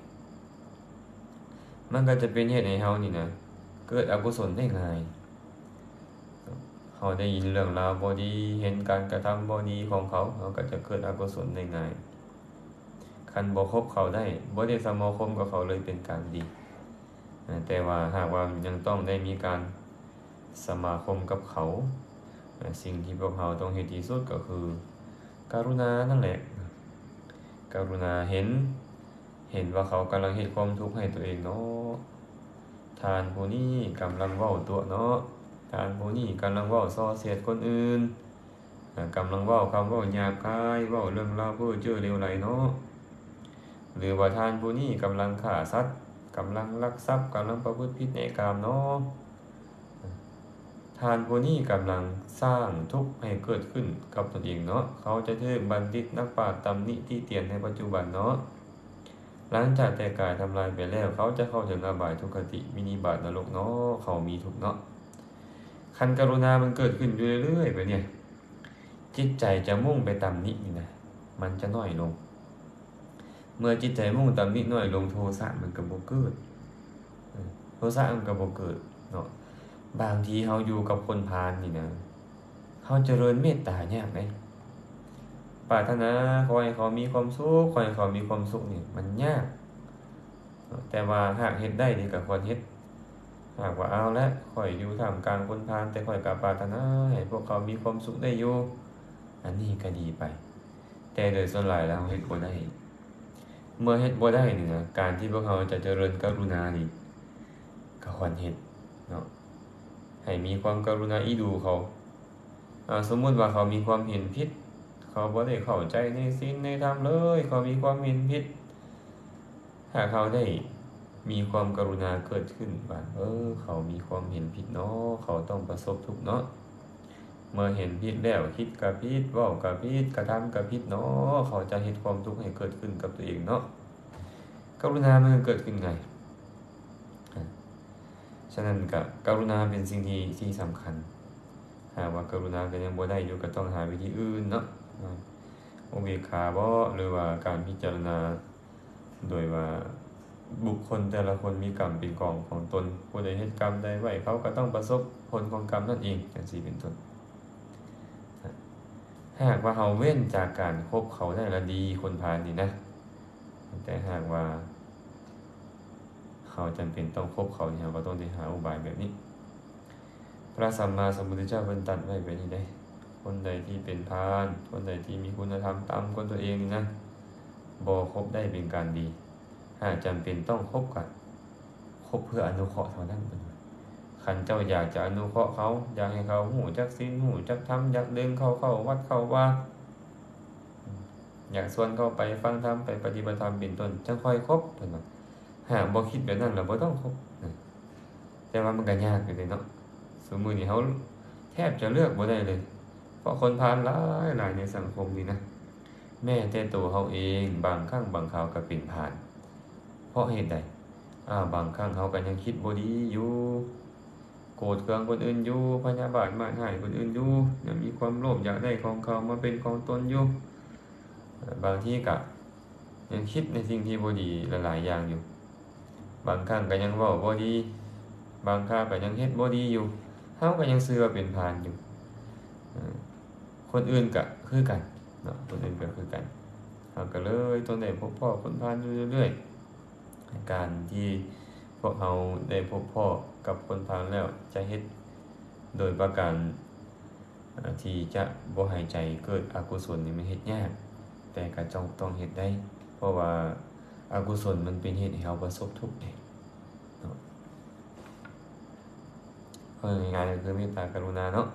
มันก็จะเป็นเหตุให้เฮานี่นะเกิดอกุศลได้ง่ายเขาได้ยินเรื่องราวบ่ดีเห็นการกระทำบ่ดีของเขาก็จะเกิดอกุศลได้ง่ายคันบ่คบเขาได้บ่ได้สมาคมกับเขาเลยเป็นการดีแต่ว่าหากว่ายังต้องได้มีการสมาคมกับเขาสิ่งที่พวกเราต้องเฮ็ดที่สุดก็คือกรุณานั่นแหละกรุณาเห็นว่าเขากำลังเฮ็ดความทุกข์ให้ตัวเองเนาะทานผู้นี้กำลังเว้าตัวเนาะทานผู้นี้กำลังเว้าส่อเสียดคนอื่นกำลังเว้าคำเว้าหยาบคายเว้าเรื่องราวเพ้อเจ้อเลวไหลเนาะหรือว่าทานผู้นี้กำลังฆ่าสัตว์กำลังลักทรัพย์กำลังประพฤติผิดในกามเนาะทานผู้นี้กำลังสร้างทุกข์ให้เกิดขึ้นกับตนเองเนาะเขาจะถูกบัณฑิตนักปราชญ์ตำหนิติเตียนในปัจจุบันเนาะหลังจากแต่กายทำลายไปแล้วเขาจะเข้าถึงอบายทุกขติมินิบาตนรกเนาะเขามีทุกข์เนาะคันกรุณามันเกิดขึ้นอยู่เรื่อยๆไปเนี่ยจิตใจจะมุ่งไปตำหนินี่นะมันจะน้อยลงเมื่อจิตใจมุ่งตำหนิน้อยลงโทสะมันก็บ่เกิดโทสะมันก็บ่เกิดเนาะบางทีเฮาอยู่กับคนพาลนี่นะเฮาเจริญเมตตายากเด้ปรารถนาขอให้เขามีความสุขขอให้เขามีความสุขนี่มันยากแต่ว่าหากเฮ็ดได้นี่ก็ควรเฮ็ดหากว่าเอาละข้อยอยู่ท่ามกลางคนพาลแต่ข้อยก็ปรารถนาให้พวกเขามีความสุขได้อยู่อันนี้ก็ดีไปแต่โดยส่วนหลายแล้วเฮ็ดบ่ได้เมื่อเฮ็ดบ่ได้นี่นะการที่พวกเขาจะเจริญกรุณานี่ก็ควรเฮ็ดเนาะให้มีความกรุณาอีดูเขาสมมุติว่าเขามีความเห็นผิดเขาบ่ได้เข้าใจในศีลในธรรมเลยเขามีความเห็นผิดหากเขาได้มีความกรุณาเกิดขึ้นว่าเขามีความเห็นผิดเนาะเขาต้องประสบทุกข์เนาะเมื่อเห็นผิดแล้วคิดก็ผิดเว้าก็ผิดกระทำก็ผิดเนาะเขาจะเฮ็ดความทุกข์ให้เกิดขึ้นกับตัวเองเนาะกรุณามันเกิดขึ้นไงฉะนั้นก็กรุณาเป็นสิ่งที่สำคัญหากว่ากรุณาก็ยังบ่ได้อยู่ก็ต้องหาวิธีอื่นเนาะอุเบกขาบ่หรือว่าการพิจารณาโดยว่าบุคคลแต่ละคนมีกรรมเป็นกองของตนผู้ใดเฮ็ดกรรมใดไว้เขาก็ต้องประสบผลของกรรมนั่นเองจังซี่เป็นต้นใหากว่าเฮาเว้นจากการคบเขาได้ละดีคนพาลนี่นะแต่หากว่าเขาจำเป็นต้องคบเขาเนี่ยเราก็ต้องได้หาอุบายแบบนี้พระสัมมาสัมพุทธเจ้าเพิ่นตรัสไว้แบบนี้ได้คนใดที่เป็นพาลคนใดที่มีคุณธรรมต่ำกว่าตัวเองนี่นะบ่คบได้เป็นการดีหากจำเป็นต้องคบกันคบเพื่ออนุเคราะห์เท่านั้นคันเจ้าอยากจะอนุเคราะห์เขาอยากให้เขาหูจักศีลหูจักธรรมอยากดึงเขาเข้าวัดเข้าว่าอยากชวนเขาไปฟังธรรมไปปฏิบัติธรรมเป็นต้นจังค่อยคบเพิ่นว่าหากบ่คิดแบบนั้นแล้วบ่ต้องคบแต่ว่ามันก็ยากอยู่เดะเนาะสมมุตินี่เฮาแทบจะเลือกบ่ได้เลยเพราะคนพาลหลายในสังคมนี่นะแม้แต่ตัวเฮาเองบางครั้งบางคราวก็เป็นพาลเพราะเหตุใดบางครั้งเฮาก็ยังคิดบ่ดีอยู่โกรธเคืองคนอื่นอยู่พยาบาทมาดร้ายคนอื่นอยู่ยังมีความโลภอยากได้ของเขามาเป็นของตนอยู่บางทีก็ยังคิดในสิ่งที่บ่ดีหลายๆอย่างอยู่บางครั้งก็ยังเว้าบ่ดีบางคราวก็ยังเฮ็ดบ่ดีอยู่เฮาก็ยังเชื่อเป็นพาลอยู่คนอื่นก็คือกันเนาะคนอื่นก็คือกันเฮาก็เลยต้องได้พบพ้อคนพาลอยู่เรื่อยๆการที่พวกเราได้พบพ้อกับคนพาลแล้วจะเฮ็ดโดยประการที่จะบ่ให้ใจเกิดอกุศลนี่มันเฮ็ดยากแต่ก็ต้องเฮ็ดได้เพราะว่าอกุศลมันเป็นเหตุให้เราประสบทุกข์เนาะง่ายๆก็คือเมตตากรุณาเนาะ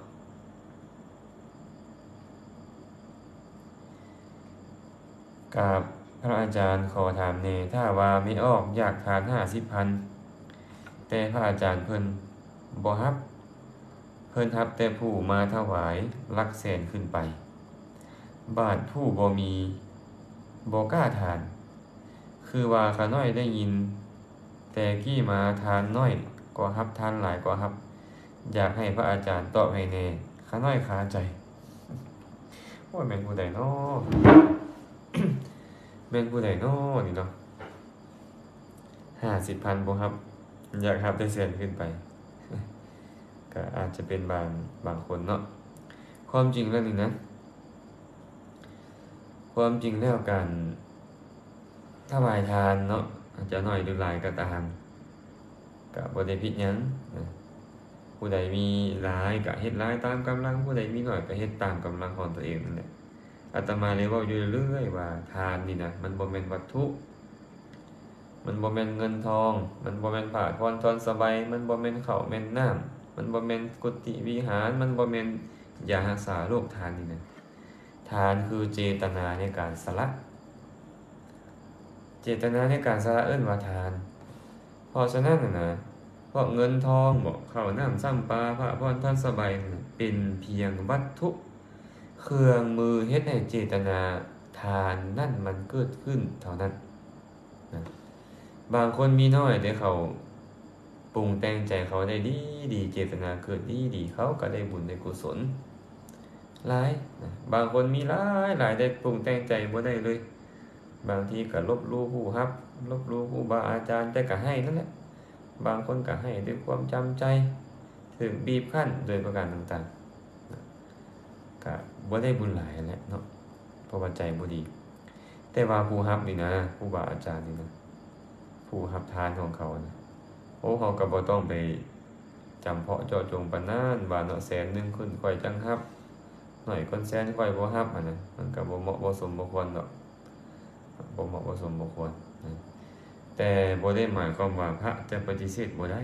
กับพระอาจารย์ขอถามแน่ถ้าว่าไม่ออกอยากทาน50,000แต่พระอาจารย์เพิ่นบ่รับเพิ่นรับแต่ผู้มาถวายหลักแสนขึ้นไปบาดผู้บ่มีบ่กล้าทานคือว่าขาน้อยได้ยินแต่กี้มาทานน้อยกว่ารับทานหลายกว่ารับอยากให้พระอาจารย์ตอบให้แน่ขาน้อยคาใจโอ้ยแม่นผู้ใดน้อ แม่นผู้ใดน้อนี่เนาะ50,000บ่ครับอยากรับได้แสนขึ้นไป ก็อาจจะเป็นบางคนเนาะความจริงแล้วนี่นะความจริงแล้วการถวายทานเนาะอาจจะน้อยหรือหลายก็ตามก็บ่ได้ผิดหยังผู้ใดมีหลายก็เฮ็ดหลายตามกำลังผู้ใดมีน้อยก็เฮ็ดตามกำลังของตัวเองนั่นแหละอาตมาเลยเว้าอยู่เรื่อยๆว่าทานนี่นะมันบ่แม่นวัตถุมันบ่แม่นเงินทองมันบ่แม่นผ้าผ่อนทอนสบายมันบ่แม่นข้าวแม่นน้ำมันบ่แม่นกุฏิวิหารมันบ่แม่นยารักษาโรคทานนี่นะทานคือเจตนาในการสละเจตนาในการสละเอิ้นว่าทานเพราะฉะนั้นนะเพราะเงินทองบ่ข้าวน้ำซ้ำปลาผ้าผ่อนทอนสบายเป็นเพียงวัตถุเครื่องมือเฮ็ดให้เจตนาทานนั่นมันเกิดขึ้นเท่านั้นนะบางคนมีน้อยแต่เขาปรุงแต่งใจเขาได้ดีเจตนาเกิดดีเขาก็ได้บุญได้กุศลหลายนะบางคนมีหลายได้ปรุงแต่งใจบ่ได้เลยบางทีก็ลบหลู่ผู้รับลบหลู่ครูบาอาจารย์แต่ก็ให้นั่นแหละบางคนก็ให้ด้วยความจำใจถึงบีบคั้นโดยประการต่างๆนะก็บ่ได้บุญหลายแหละเนาะเพราะว่าใจบ่ดีแต่ว่าผู้รับนี่นะครูบาอาจารย์นี่นะผู้รับทานของเขานะโอ้เขาก็บ่ต้องไปจำเพาะเจาะจงปานนั้นว่าเนาะแสนนึงคนค่อยจังรับน้อยคนแสนค่อยบ่รับอะนะมันก็บ่เหมาะบ่สมบ่ควรดอกบ่เหมาะบ่สมบ่ควรนะแต่บ่ได้หมายความว่าพระจะปฏิเสธบ่ได้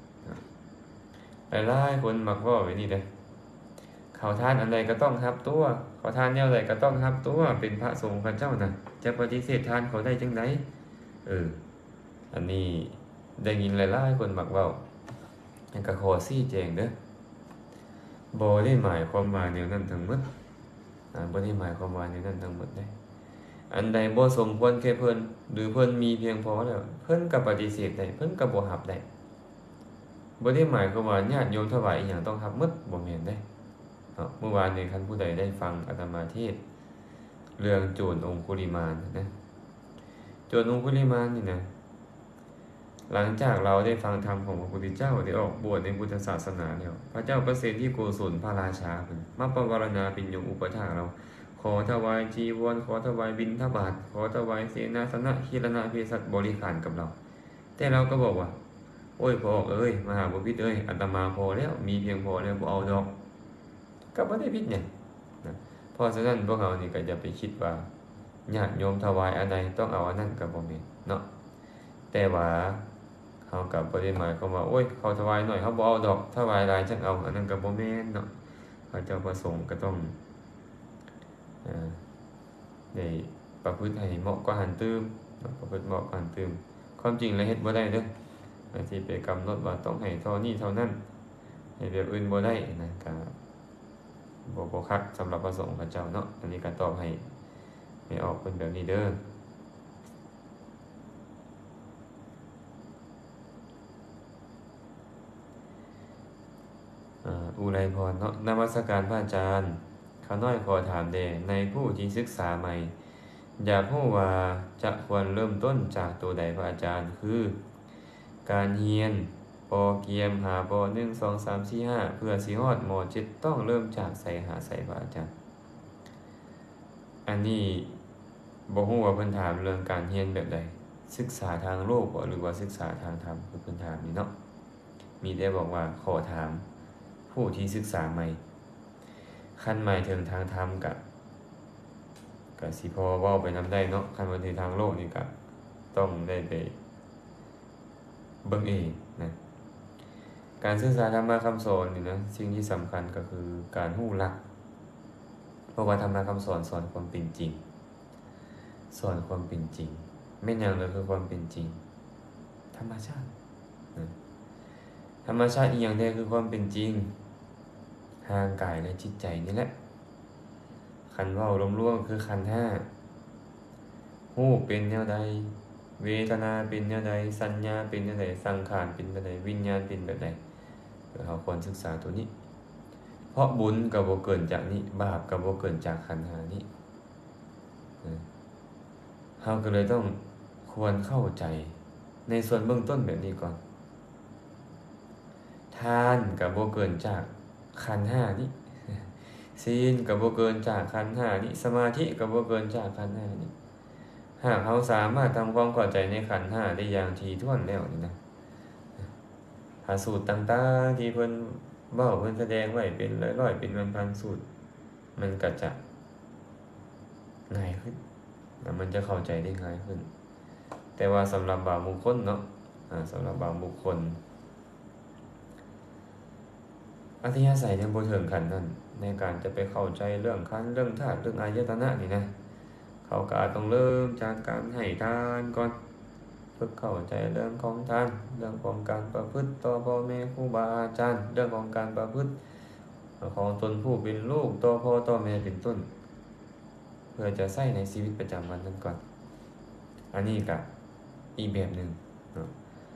หลายๆคนมักเว้าไว้นี่เด้อเขาทานอันใดก็ต้องรับตัวเขาทานแนวใดก็ต้องรับตัวเป็นพระสงฆ์พระเจ้าน่ะจะปฏิเสธทานเขาได้จังได๋อันนี้ได้ยินหลายๆคนมักเว้าอันก็ขอชี้แจงเด้อบ่ได้หมายความว่าแนวนั้นทั้งหมดบ่ได้หมายความว่าแนวนั้นทั้งหมดเด้อันใดบ่สมควรแก่เพิ่นหรือเพิ่นมีเพียงพอแล้วเพิ่นก็ปฏิเสธได้เพิ่นก็บ่รับได้บ่ได้หมายความว่าญาติโยมถวายอิหยังต้องรับหมดบ่แม่นเด้เมื่อวานนี้คันผู้ใดได้ฟังอาตมาเทศน์เรื่องโจรองคุลิมานนะโจรองคุลิมานนี่นะหลังจากเราได้ฟังธรรมของพระพุทธเจ้าได้ออกบวชในพุทธศาสนาแล้วพระเจ้าประเสริฐที่โกศลพระราชาเพิ่นมาปวารณาปิญโยอุปถากเราขอถวายจีวรขอถวายบิณฑบาตขอถวายเสนาสนะคีรณะเภสัชบริขารกับเราแต่เราก็บอกว่าโอ้ยพอเอ้ยมหาบุพิตรเอ้ยอาตมาพอแล้วมีเพียงพอแล้วบ่เอาดอกก็บ่ได้ผิดหยังนะเพราะฉะนั้นพวกเรานี่ก็อย่าไปคิดว่าญาติโยมถวายอันใดต้องเอาอันนั้นก็บ่แม่นเนาะแต่ว่าเฮาก็บ่ได้หมายความว่าโอ้ยเขาถวายน้อยเฮาบ่เอาดอกถวายหลายจังเอาอันนั้นก็บ่แม่นเนาะพระเจ้าประสงค์ก็ต้องได้ประพฤติให้เหมาะกว่าหันตืมประพฤติเหมาะกว่าหันตืมความจริงแล้วเฮ็ดบ่ได้เด้อที่ไปกำหนดว่าต้องให้เท่านี้เท่านั้นให้แบบอื่นบ่ได้นะก็บ่คักสำหรับพระสงฆ์พระเจ้าเนาะอันนี้ก็ตอบให้ไม่ออกเป็นแบบนี้เด้ออุไรพรเนาะนมัสการพระอาจารย์ข้าน้อยขอถามแด่ในผู้ที่ศึกษาใหม่อยากรู้ว่าจะควรเริ่มต้นจากตัวใดพระอาจารย์คือการเรียนป.เกียมหาป.1 2 3 4 5เพื่อสิฮอดม.7ต้องเริ่มจากใส่หาใส่พระอาจารย์อันนี้บ่ฮู้ว่าเพิ่นถามเรื่องการเรียนแบบใดศึกษาทางโลกบ่หรือว่าศึกษาทางธรรมคือเพิ่นถามนี่เนาะมีแต่บอกว่าขอถามผู้ที่ศึกษาใหม่คันหมายถึงทางธรรมก็สิพอเว้าไปนำได้เนาะคันว่าถึงทางโลกนี่ก็ต้องได้ไปเบิ่งเองนะการศึกษาธรรมะคำสอนนี่นะสิ่งที่สำคัญก็คือการรู้หลักเพราะว่าธรรมะคำสอนสอนความเป็นจริงสอนความเป็นจริงแม่นหยังเลยคือความเป็นจริงธรรมชาตินะธรรมชาติอีกอย่างเดียวคือความเป็นจริงทางกายและจิตใจนี่แหละขันธ์เว้ารวมๆคือขันธ์ห้ารูปเป็นแนวใดเวทนาเป็นแนวใดสัญญาเป็นแนวใดสังขารเป็นแบบใดวิญญาณเป็นแบบใดเราควรศึกษาตัวนี้เพราะบุญก็บ่เกินจากนี้บาปก็บ่เกินจากขันธ์ห้านี้เราก็เลยต้องควรเข้าใจในส่วนเบื้องต้นแบบนี้ก่อนทานก็บ่เกินจากขันธ์ห้านี้ศีลก็บ่เกินจากขันธ์ห้านี้สมาธิก็บ่เกินจากขันธ์ห้านี้หากเราสามารถทำความเข้าใจในขันธ์ห้าได้อย่างถี่ถ้วนแล้วนี่นะหาสูตรต่างๆที่เพิ่นเว้าเพิ่นแสดงไว้เป็นร้อยๆเป็นพันๆสูตรมันก็จะง่ายขึ้นมันจะเข้าใจได้ง่ายขึ้นแต่ว่าสำหรับบางบุคคลเนาะสำหรับบางบุคคลอัธยาศัยยังบ่ถึงขั้นนั้นในการจะไปเข้าใจเรื่องขันธ์เรื่องธาตุเรื่องอายตนะนี่นะเขาก็อาจต้องเริ่มจากการให้ทานก่อนฝึกเข้าใจเรื่องของทานเรื่องของการประพฤติต่อพ่อแม่ครูบาอาจารย์เรื่องของการประพฤติของตนผู้เป็นลูกต่อพ่อต่อแม่เป็นต้นเพื่อจะใช้ในชีวิตประจำวันนั้นก่อนอันนี้ก็อีกแบบหนึ่งเนาะ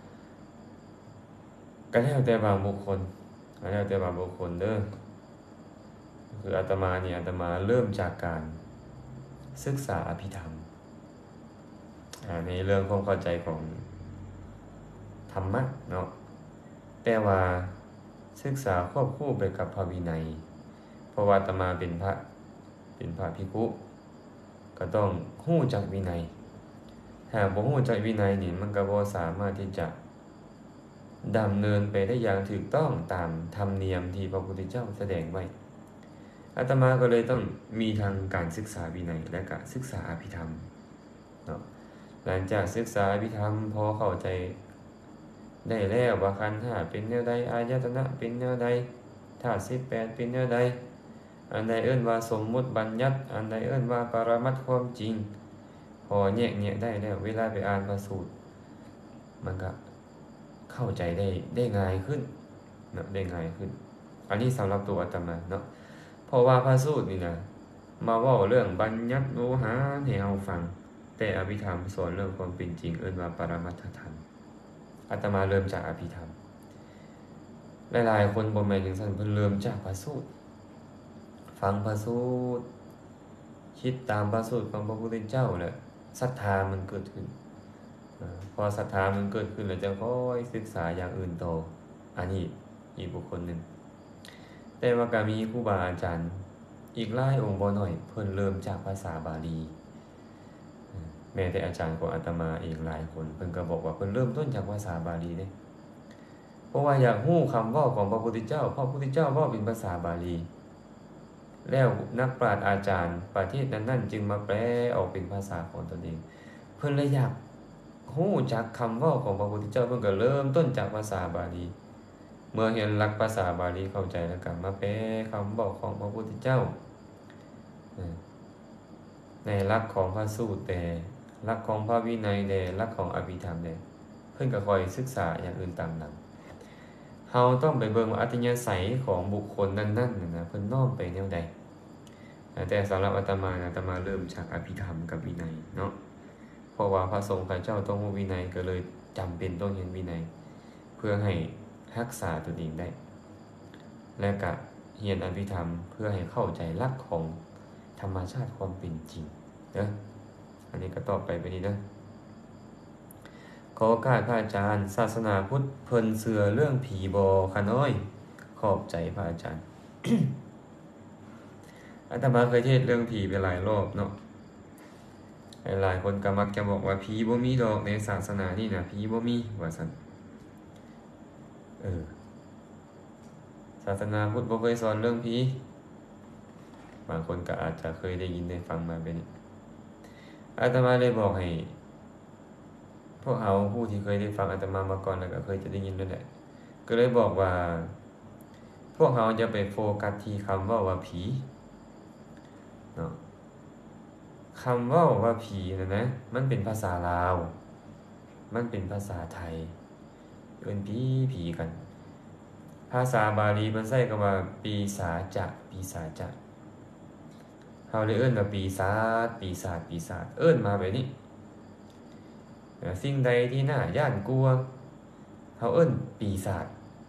ก็แล้วแต่บางบุคคลแล้วแต่บางบุคคลเด้อคืออาตมาเริ่มจากการศึกษาอภิธรรมในเรื่องความเข้าใจของธรรมะเนาะแต่ว่าศึกษาควบคู่ไปกับพระวินัยเพราะว่าอาตมาเป็นพระภิกขุก็ต้องรู้จักวินัยหากบ่รู้จักวินัยนี่มันก็บ่สามารถที่จะดำเนินไปได้อย่างถูกต้องตามธรรมเนียมที่พระพุทธเจ้าแสดงไว้อาตมาก็เลยต้องมีทางการศึกษาวินัยและก็ศึกษาอภิธรรมเนาะหลังจากศึกษาอภิธรรมพอเข้าใจได้แล้วว่าขันธ์ห้าเป็นแนวใดอายตนะเป็นแนวใดธาตุ18เป็นแนวใดอันใดเอิ้นว่าสมมุติบัญญัติอันใดเอิ้นว่าปรมัตถ์ความจริงพอแยกแยะได้แล้วเวลาไปอ่านพระสูตรมันก็เข้าใจได้ง่ายขึ้นเนาะได้ง่ายขึ้นอันนี้สำหรับตัวอาตมาเนาะเพราะว่าพระสูตรนี่นะมาเว้าเรื่องบัญญัติโวหารให้เราฟังแต่อภิธรรมสอนเรื่องความเป็นจริงเอิ้นว่าปรมัตถธรรมอาตมาเริ่มจากอภิธรรมหลายๆคนบ่แม่นจังซั่นเพิ่นเริ่มจากพระสูตรฟังพระสูตรคิดตามพระสูตรของพระพุทธเจ้าแหละศรัทธามันเกิดขึ้นพอศรัทธามันเกิดขึ้นแล้วจะค่อยศึกษาอย่างอื่นต่ออันนี้อีกบุคคลหนึ่งแต่ว่าก็มีครูบาอาจารย์อีกหลายองค์บ่น้อยเพิ่นเริ่มจากภาษาบาลีแม้แต่อาจารย์ของอาตมาเองหลายคนเพิ่นก็บอกว่าเพิ่นเริ่มต้นจากภาษาบาลีเด้เพราะว่าอยากฮู้คำเว้าของพระพุทธเจ้าเพราะพระพุทธเจ้าเว้าเป็นภาษาบาลีแล้วนักปราชญ์อาจารย์ประเทศนั้นๆจึงมาแปลออกเป็นภาษาของตนเองเพิ่นเลยอยากฮู้จักคำเว้าของพระพุทธเจ้าเพิ่นก็เริ่มต้นจากภาษาบาลีเมื่อเห็นหลักภาษาบาลีเข้าใจแล้วก็มาแปลคำเว้าของพระพุทธเจ้าในหลักของพระสูตรแต่หลักของพระวินัยแต่หลักของอภิธรรมแต่เพิ่นก็คอยศึกษาอย่างอื่นตามหลังเฮาต้องไปเบิ่งว่าอัธยาศัยของบุคคลนั้นๆนะเพิ่นน้อมไปแนวใดแต่สำหรับอาตมาเริ่มจากอภิธรรมกับวินัยเนาะเพราะว่าพระสงฆ์พระเจ้าต้องรู้วินัยก็เลยจำเป็นต้องเรียนวินัยเพื่อให้รักษาตนเองได้และก็เรียนอภิธรรมเพื่อให้เข้าใจหลักของธรรมชาติความเป็นจริงเด้ออันนี้ก็ตอบไปนี้เด้อขอโอกาสพระอาจารย์ศาสนาพุทธเพิ่นเชื่อเรื่องผีบ่คะน้อยขอบใจพระอาจารย์ อาตมาเคยเทศเรื่องผีไปหลายรอบเนาะหลายคนก็มักจะบอกว่าผีบ่มีดอกในศาสนานี่นะผีบ่มีว่าซั่นศาสนาพุทธบ่เคยสอนเรื่องผีบางคนก็อาจจะเคยได้ยินได้ฟังมาเป็นอาตมาเลยบอกให้พวกเขาผู้ที่เคยได้ฟังอาตมามาก่อนแล้วก็เคยจะได้ยินด้วยแหละก็เลยบอกว่าพวกเขาจะไปโฟกัสที่คำว่าผีเนาะคำว่าผีนะมันเป็นภาษาลาวมันเป็นภาษาไทยเอิ้นผีกันภาษาบาลีมันใช้คำว่าปีศาจเฮาเลยเอิ้นว่าปีศาจเอิ้นมาแบบนี้สิ่งใดที่น่าย่านกลัวเฮาเอิ้นปีศาจ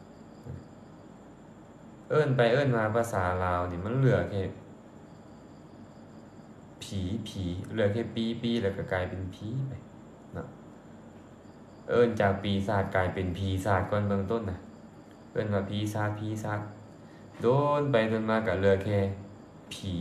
เอิ้นไปเอิ้นมาภาษาลาวนี่มันเหลือแค่ผีเหลือแค่ปีแล้วก็กลายเป็นผีไปเนาะเอิ้นจากปีศาจกลายเป็นผีศาจก่อนเบื้องต้นน่ะเอิ้นว่าผีศาจโดนไปโดนมาก็เหลือแค่ผี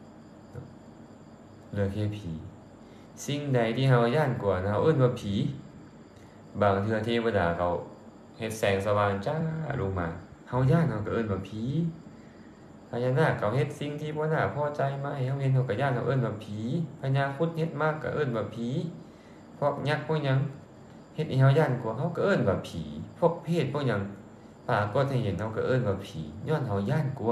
เหลือแค่ผีสิ่งใดที่เฮาย้านกลัวนะเฮาเอิ้นว่าผีบางเทื่อเทวดาเขาเฮ็ดแสงสว่างจ้าลงมาเฮาย้านเฮาก็เอิ้นว่าผีพญานาคเขาเฮ็ดสิ่งที่บ่น่าพอใจมาให้เฮาเห็นเฮาก็ย้านเฮาเอิ้นว่าผีพญาครุฑเฮ็ดมาก็เอิ้นว่าผีพวกยักษ์พวกหยังเฮ็ดให้เฮาย้านกลัวเฮาก็เอิ้นว่าผีพวกเพศพวกหยังปรากฏให้เห็นเฮาก็เอิ้นว่าผีย้อนเฮาย้านกลัว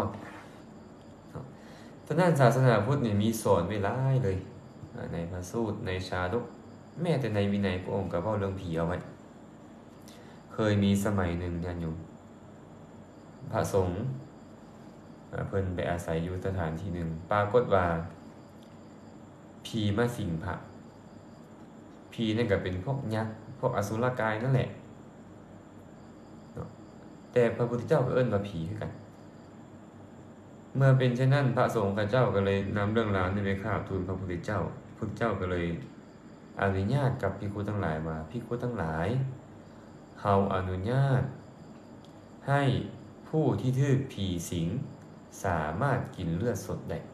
ฉะนั้นศาสนาพุทธนี่มีสอนไว้หลายเลยในพระสูตรในชาดกแม้แต่ในวินัยพระองค์ก็เว้าเรื่องผีเอาไว้เคยมีสมัยหนึ่งญาติโยมพระสงฆ์เพิ่นไปอาศัยอยู่สถานที่หนึ่งปรากฏว่าผีมาสิงพระผีนั่นก็เป็นพวกยักษ์พวกอสุรกายนั่นแหละแต่พระพุทธเจ้าก็เอิ้นว่าผีคือกันเมื่อเป็นเช่นนั้นพระสงฆ์เจ้าก็เลยนำเรื่องราวนี้ไปกราบทูลพระพุทธเจ้าพระพุทธเจ้าก็เลยอนุญาตกับภิกขุทั้งหลายว่าภิกขุทั้งหลายเฮาอนุญาตให้ผู้ที่ถูกผีสิงสามารถกินเลือดสดได้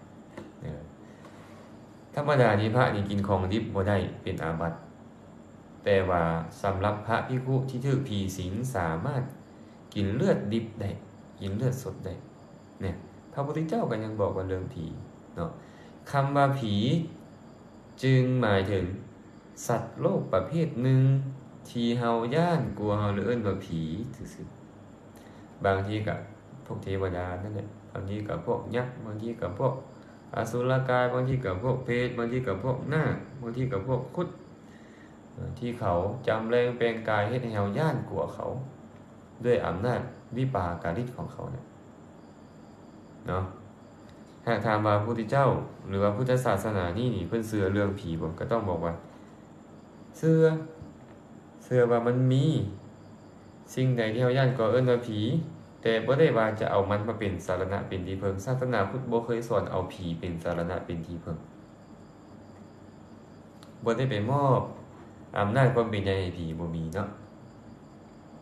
ธรรมดานี้พระนี่กินของดิบบ่ได้เป็นอาบัติแต่ว่าสำหรับพระภิกขุที่ถูกผีสิงสามารถกินเลือดดิบได้กินเลือดสดได้เนี่ยพระพุทธเจ้าก็ยังบอกว่าเรื่องผีเนาะคำว่าผีจึงหมายถึงสัตว์โลกประเภทหนึ่งที่เฮาย่านกลัวเฮาเลยเอิ้นว่าผีซื่อๆบางทีก็พวกเทวดานั่นแหละบางทีก็พวกยักษ์บางทีก็พวกอสุรกายบางทีก็พวกเปรตบางทีก็พวกนาคบางทีก็พวกครุฑที่เขาจำแรงแปลงกายเฮ็ดให้เฮาย่านกลัวเขาด้วยอำนาจวิปากฤทธิ์ของเขาเนี่ยเนาะหากถามว่าพระพุทธเจ้าหรือว่าพุทธศาสนานี่เพิ่นเชื่อเรื่องผีบ่ก็ต้องบอกว่าเชื่อว่ามันมีสิ่งใดที่เฮาย้านก็เอิ้นว่าผีแต่บ่ได้ว่าจะเอามันมาเป็นสารณะเป็นที่พึ่งศาสนาพุทธบ่เคยสอนเอาผีเป็นสารณะเป็นที่พึ่งบ่ได้ไปมอบอำนาจความเป็นใหญ่ให้ผีบ่มีเนาะ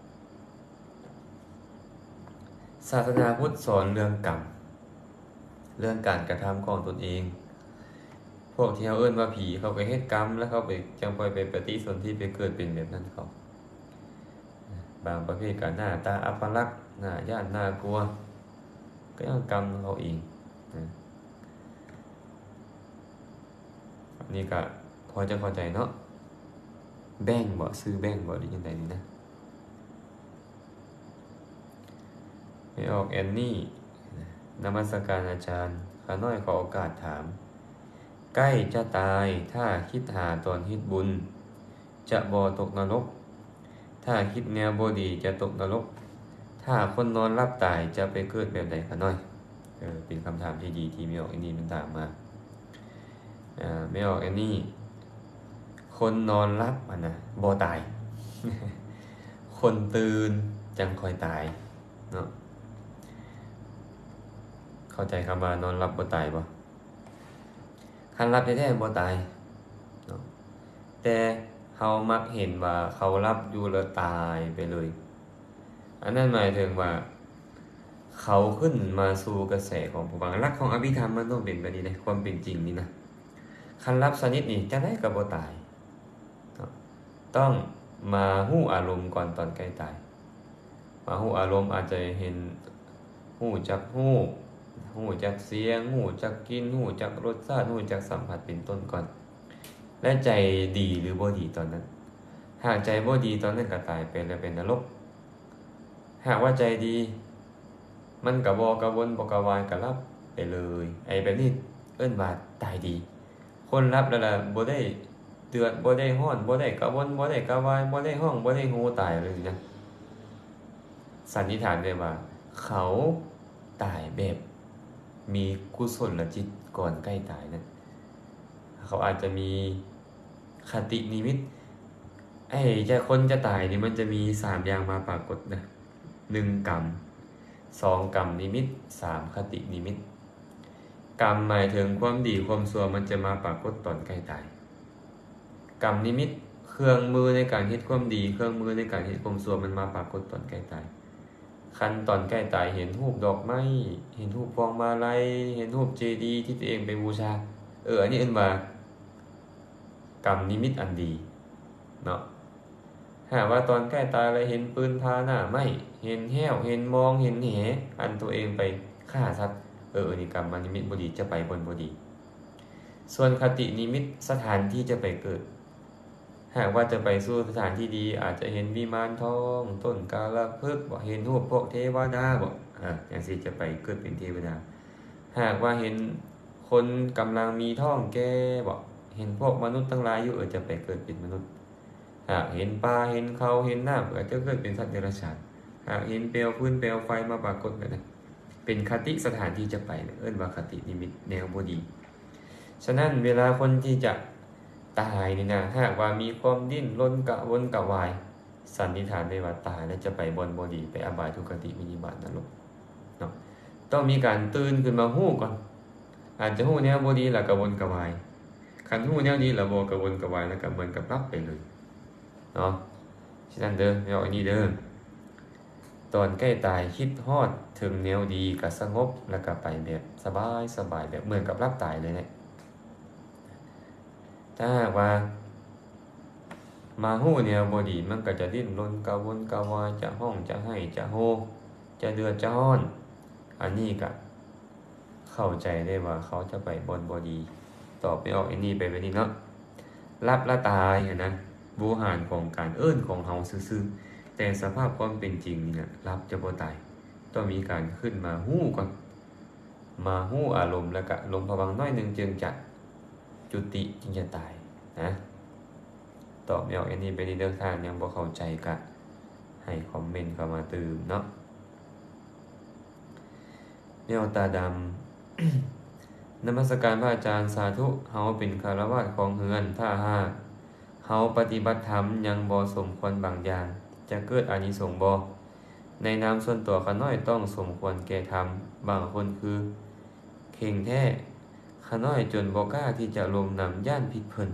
ศาสนาพุทธสอนเรื่องกรรมเรื่องการกระทำของตนเองพวกที่เขาเอิ้นว่าผีเขาไปเฮ็ดกรรมแล้วเขาไปจังไปปฏิสนธิไปเกิดเป็นแบบนั้นเขาบางประเภทก็หน้าตาอัปลักษณ์หน้าย่านน่ากลัวก็ยังกรรมเขาเองอันนี้ก็พอจะเข้าใจเนาะแบ่งบ่ซื้อแบ่งบ่หรือยังไงนี่นะไม่ออกแอนนี่นมัสการอาจารย์ข้าน้อยขอโอกาสถามใกล้จะตายถ้าคิดหาตอนเฮ็ดบุญจะบ่ตกนรกถ้าคิดแนวบ่ดีจะตกนรกถ้าคนนอนรับตายจะไปเกิดแบบใดข้าน้อยเป็นคำถามที่ดีที่ไม่ออกแอนนี่มันถามมาไม่ออกแอนนี่คนนอนรับนะบ่ตาย คนตื่นจังคอยตายเนาะเข้าใจคำว่านอนรับบ่ตายบ่คันรับแท้ๆบ่ตายเนาะแต่เฮามักเห็นว่าเขารับอยู่แล้วตายไปเลยอันนั้นหมายถึงว่าเขาขึ้นมาสู่กระแสของผู้ฟังหลักของอภิธรรมมันต้องเป็นแบบนี้นะความเป็นจริงนี่นะคันรับสนิทนี่จังได๋ก็บ่ตายต้องมาฮู้อารมณ์ก่อนตอนใกล้ตายมาฮู้อารมณ์อาจจะเห็นฮู้จักฮู้จักเสียงฮู้จักกินฮู้จักรสชาติฮู้จักสัมผัสเป็นต้นก่อนและใจดีหรือบ่ดีตอนนั้นหากใจบ่ดีตอนนั้นก็ตายไปแล้วเป็นนรกหากว่าใจดีมันก็บ่กระวนบ่กระวายก็รับไปเลยไอ้แบบนี้เอิ้นว่าตายดีคนรับแล้วล่ะบ่ได้เดือดบ่ได้ร้อนบ่ได้กระวนบ่ได้กระวายบ่ได้ห้องบ่ได้โฮตายเลยนะสันนิษฐานได้ว่าเขาตายแบบมีกุศลจิตก่อนใกล้ตายนั้นเขาอาจจะมีคตินิมิตคนจะตายนี่มันจะมี3อย่างมาปรากฏนะ1กรรม2กรรมนิมิต3คตินิมิตกรรมหมายถึงความดีความชั่วมันจะมาปรากฏตอนใกล้ตายกรรมนิมิตเครื่องมือในการเฮ็ดความดีเครื่องมือในการเฮ็ดความชั่วมันมาปรากฏตอนใกล้ตายคันตอนใกล้ตายเห็นรูปดอกไม้เห็นรูปพวงมาลัยเห็นรูปเจดีย์ที่ตัวเองไปบูชาอันนี้เอิ้นว่ากรรมนิมิตอันดีเนาะหากว่าตอนใกล้ตายแล้วเห็นปืนพาหน้าไม้เห็นแห้วเห็นมองเห็นแหอันตัวเองไปฆ่าสัตว์อันนี้กรรมนิมิตบ่ดีจะไปบนบ่ดีส่วนคตินิมิตสถานที่จะไปเกิดหากว่าจะไปสู่สถานที่ดีอาจจะเห็นวิมานทองต้นกาลพฤกษ์บ่เห็นรูปพวกเทวดาบ่อย่างสิจะไปเกิดเป็นเทวดาหากว่าเห็นคนกำลังมีท้องแก่บ่เห็นพวกมนุษย์ทั้งหลายอยู่จะไปเกิดเป็นมนุษย์หากเห็นปลาเห็นเขาเห็นน้ำอาจจะเกิดเป็นสัตว์เดรัจฉานหากเห็นเปลวพื้นเปลวไฟมาปรากฏแบบนั้นเป็นคติสถานที่จะไปเอิ้นว่าคตินิมิตแนวบ่ดีฉะนั้นเวลาคนที่จะตายนี่นะหากว่ามีความดิ้นรนกระวนกระวายสันนิษฐานได้ว่าตายแล้วจะไปบนบ่ดีไปอบายทุกขติวินิบาตนรกเนาะต้องมีการตื่นขึ้นมาฮู้ก่อนอาจจะฮู้แนวบ่ดีแล้วกระวนกระวายคันฮู้แนวดีแล้วบ่กระวนกระวายแล้วก็เหมือนกับรับไปเลยเนาะฉะนั้นเด้อเอาอันนี้เด้อตอนใกล้ตายคิดฮอดถึงแนวดีก็สงบแล้วก็ไปแบบสบายแบบเหมือนกับรับตายเลยแหละถ้าหากว่ามาฮู้แนวบ่ดีมันก็จะดิ้นรนกระวนกระวายจะห้องจะให้จะโฮจะเดือดจะร้อนอันนี้ก็เข้าใจได้ว่าเขาจะไปบนบ่ดีตอบไม่ออกอันนี้ไปแบบนี้เนาะรับละตายนะบูหารของการเอิ้นของเฮาซื่อๆแต่สภาพความเป็นจริงนี่นะรับจะบ่ตายต้องมีการขึ้นมาฮู้ก่อนมาฮู้อารมณ์แล้วก็ลงพวังค์น้อยนึงจึงจะจุติจึงจะตายนะตอบไม่ออกอันนี้ไปในเรื่องทางยังบ่เข้าใจก็ให้คอมเมนต์เข้ามาตื่มเนาะแมวตาดำ นมัสการพระอาจารย์สาธุเฮาเป็นคฤหัสถ์ของเฮือนถ้าหากเฮาปฏิบัติธรรมยังบ่สมควรบางอย่างจะเกิดอานิสงส์บ่ในนามส่วนตัวข้าน้อยต้องสมควรแก่ธรรมบางคนคือเข่งแท้ข้าน้อยจนบ่กล้าที่จะลงนำย่านผิดเพิ่น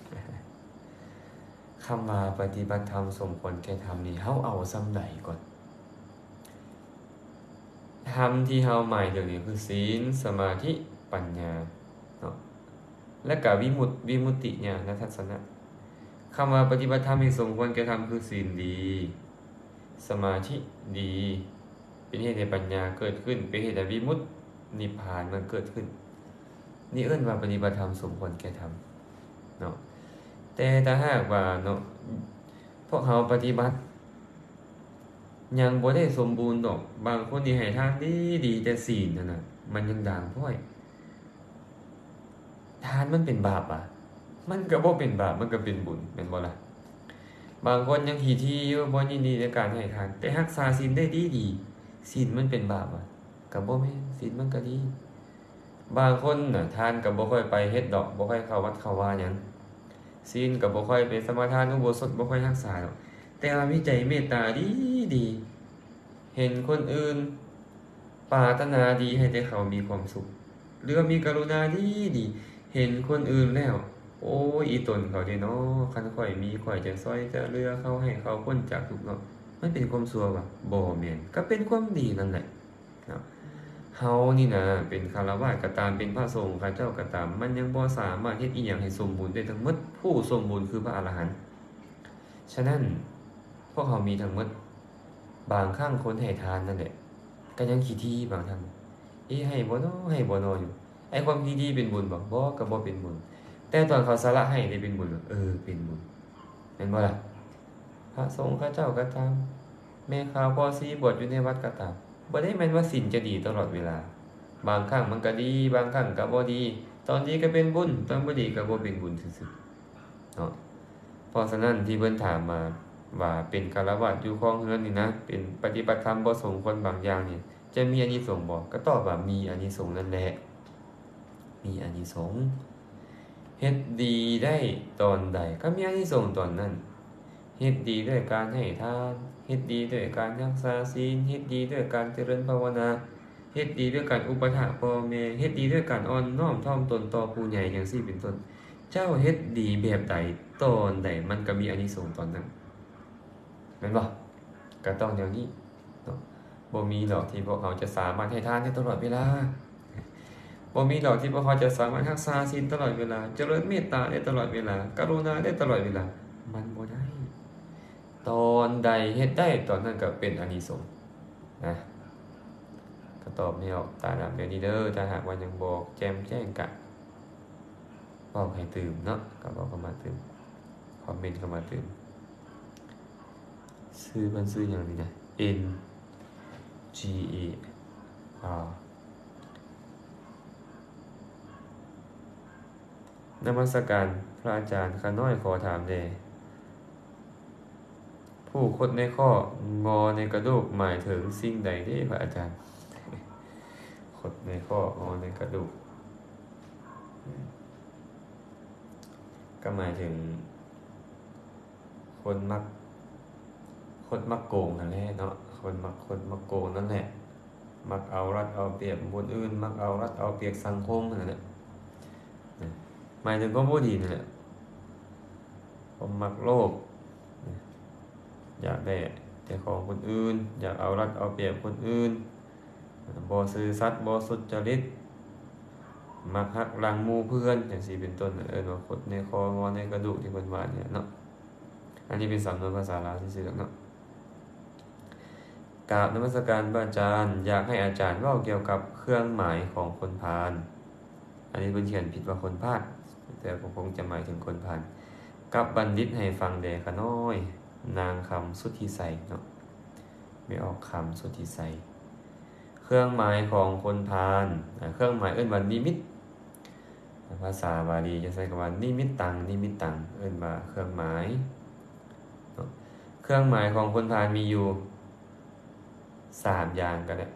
คำว่าปฏิบัติธรรมสมควรแก่ธรรมนี่เฮาเอาส่ำใดก่อนถธรรมที่เฮาหมายถึงนี่คือศีลสมาธิปัญญาเนาะและก็วิมุตติญาณทัศนะคำว่าปฏิบัติธรรมที่สมควรแก่ธรรมคือศีลดีสมาธิดีเป็นเหตุให้ปัญญาเกิดขึ้นเป็นเหตุให้วิมุตตินิพพานมันเกิดขึ้นนี่เอิ้นว่าปฏิบัติธรรมสมควรแก่ธรรมเนาะแต่ถ้าหากว่าเนาะพวกเฮาปฏิบัติยังบ่ได้สมบูรณ์ดอกบางคนนี่ให้ทานดีแต่ศีลนั่นน่ะมันยังด่างพร้อยทานมันเป็นบาปอ่ะมันก็บ่เป็นบาปมันก็เป็นบุญแม่นบ่ล่ะบางคนยังที่อยู่บ่ยินดีในการให้ทานแต่รักษาศีลได้ดีศีลมันเป็นบาปอ่ะก็บ่แม่นศีลมันก็ดีบางคนน่ะทานก็บ่ค่อยไปเฮ็ดดอกบ่ค่อยเข้าวัดเข้าวาหยังศีลก็บ่ค่อยไปสมาทานอุโบสถบ่ค่อยรักษาดอกแต่ว่ามีใจเมตตาดีเห็นคนอื่นปรารถนาดีให้แต่เขามีความสุขหรือว่ามีกรุณาดีเห็นคนอื่นแล้วโอ้ยอีตนเขาเด้เนาะคันข่อยมีข่อยจะซอยจะเรือเขาให้เขาพ้นจากทุกข์เนาะมันเป็นความชั่วว่ะบ่แม่นก็เป็นความดีนั่นแหละเนาะเฮานี่นะเป็นฆราวาสก็ตามเป็นพระสงฆ์ข้าเจ้าก็ตามมันยังบ่สามารถเฮ็ดอีหยังให้สมบูรณ์ได้ทั้งหมดผู้สมบูรณ์คือพระอรหันต์ฉะนั้นพวกเขามีทั้งหมดบางครั้งคนให้ทานนั่นแหละก็ยังขี้ที่บางท่านให้บ่น้อให้บ่น้ออยู่ไอ้ความขี้ที่เป็นบุญบ่ก็บ่เป็นบุญแต่ตอนเขาสละให้ได้เป็นบุญเป็นบุญแม่นบ่ล่ะพระสงฆ์ข้าเจ้าก็ตามแม่ขาวพอซีบวชอยู่ในวัดก็ตามบ่ได้แม่นว่าศีลจะดีตลอดเวลาบางครั้งมันก็ดีบางครั้งก็บ่ดีตอนดีก็เป็นบุญตอนบ่ดีก็บ่เป็นบุญซื่อๆเนาะเพราะฉะนั้นที่เพิ่นถามมาว่าเป็นฆราวาสอยู่ครองเรือนนี่นะเป็นปฏิบัติธรรมบ่สมควรบางอย่างนี่จะมีอานิสงส์บ่ก็ตอบว่ามีอานิสงส์นั่นแหละมีอานิสงส์เฮ็ดดีได้ตอนใดก็มีอานิสงส์ตอนนั้นเฮ็ดดีด้วยการให้ทานเฮ็ดดีด้วยการรักษาศีลเฮ็ดดีด้วยการเจริญภาวนาเฮ็ดดีด้วยการอุปถัมภ์พ่อแม่เฮ็ดดีด้วยการอ่อนน้อมถ่อมตนต่อผู้ใหญ่จังซี่เป็นต้นเจ้าเฮ็ดดีแบบใดตอนใดมันก็มีอานิสงส์ตอนนั้นแม่นบ่ก็ต้องอย่างนี้เนาะบ่มีดอกที่พวกเขาจะสามารถให้ทานได้ตลอดเวลาบ่มีดอกที่พวกเขาจะสามารถรักษาศีลตลอดเวลาเจริญเมตตาได้ตลอดเวลากรุณาได้ตลอดเวลามันบ่ได้ตอนใดเฮ็ดได้ตอนนั้นก็เป็นอานิสงส์นะก็ตอบไม่ออกตาดำเดี๋ยวนี้เด้อถ้าหากว่ายังบอกแจ่มแจ้งกะบอกให้ตื่นเนาะก็บอกเข้ามาตื่นคอมเมนต์เข้ามาตื่นชื่อมันชื่ออย่างนี้นะ N G A R นมัสการพระอาจารย์ข้าน้อยขอถามแด่ผู้คดในข้องอในกระดูกหมายถึงสิ่งใดเด้พระอาจารย์คดในข้องอในกระดูกก็หมายถึงคนมักโกงนั่นแหละเนาะคนมักโกงนั่นแหละมักเอารัดเอาเปรียบคนอื่นมักเอารัดเอาเปรียบสังคมนั่นแหละหมายถึงความบ่ดีนั่นแหละผมมักโลภอยากได้แต่ของคนอื่นอยากเอารัดเอาเปรียบคนอื่นบ่ซื่อสัตย์บ่สุจริตมักหักหลังหมู่เพื่อนจังซี่เป็นต้นว่าคดในคองอในกระดูกที่เพิ่นว่าเนี่ยเนาะอันนี้เป็นสำนวนภาษาลาวซื่อๆเนาะกราบนมัสการพระอาจารย์อยากให้อาจารย์เว้าเกี่ยวกับเครื่องหมายของคนพาลอันนี้เพิ่นเขียนผิดว่าคนพาลแต่ผมคงจะหมายถึงคนพาลกับบัณฑิตให้ฟังแด่ขน้อยนางคำสุทธิไสยเนาะไม่ออกคำสุทธิไสยเครื่องหมายของคนพาลเครื่องหมายเอิ้นว่านิมิตภาษาบาลีจะใช้คำว่านิมิตตังเอิ้นว่าเครื่องหมายเครื่องหมายของคนพาลมีอยู่3อย่างก็ได้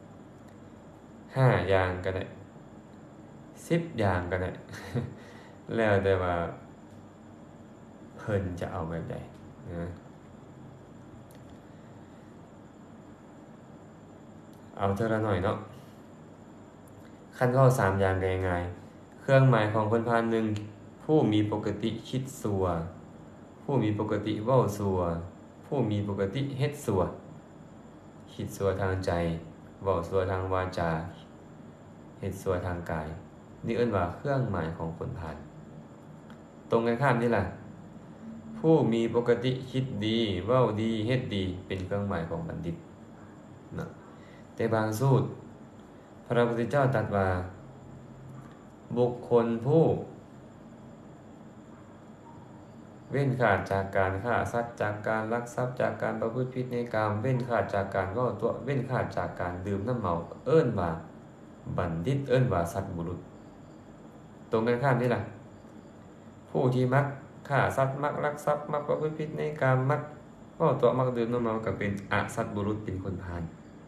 5อย่างก็ได้10อย่างก็ได้ แล้วแต่ว่าเพิ่นจะเอาแบบใดนะเอาเท่าละหน่อยเนาะขั้นข้อ3อย่างได้ง่ายเครื่องหมายของคนพาลหนึ่งผู้มีปกติคิดสัวผู้มีปกติเว้าสัวผู้มีปกติเฮ็ดสัวคิดสัวทางใจเว้าซั่วทางวาจาเฮ็ดซั่วทางกายนี่เอิ้นว่าเครื่องหมายของคนพาลตรงกันข้ามนี่ล่ะผู้มีปกติคิดดีเว้าดีเฮ็ดดีเป็นเครื่องหมายของบัณฑิตนะแต่บางสูตรพระพุทธเจ้าตรัสว่าบุคคลผู้เว้นขาดจากการฆ่าสัตว์จากการลักทรัพย์จากการประพฤติผิดในกามเว้นขาดจากการเว้าตัวเว้นขาดจากการดื่มน้ำเมาเอิ้นว่าบัณฑิตเอิ้นว่าสัตบุรุษตรงกันข้ามนี่ล่ะผู้ที่มักฆ่าสัตว์มักลักทรัพย์มักประพฤติผิดในกามมักเว้าตัวมักดื่มน้ำเมาก็เป็นอสัตบุรุษเป็นคนพาล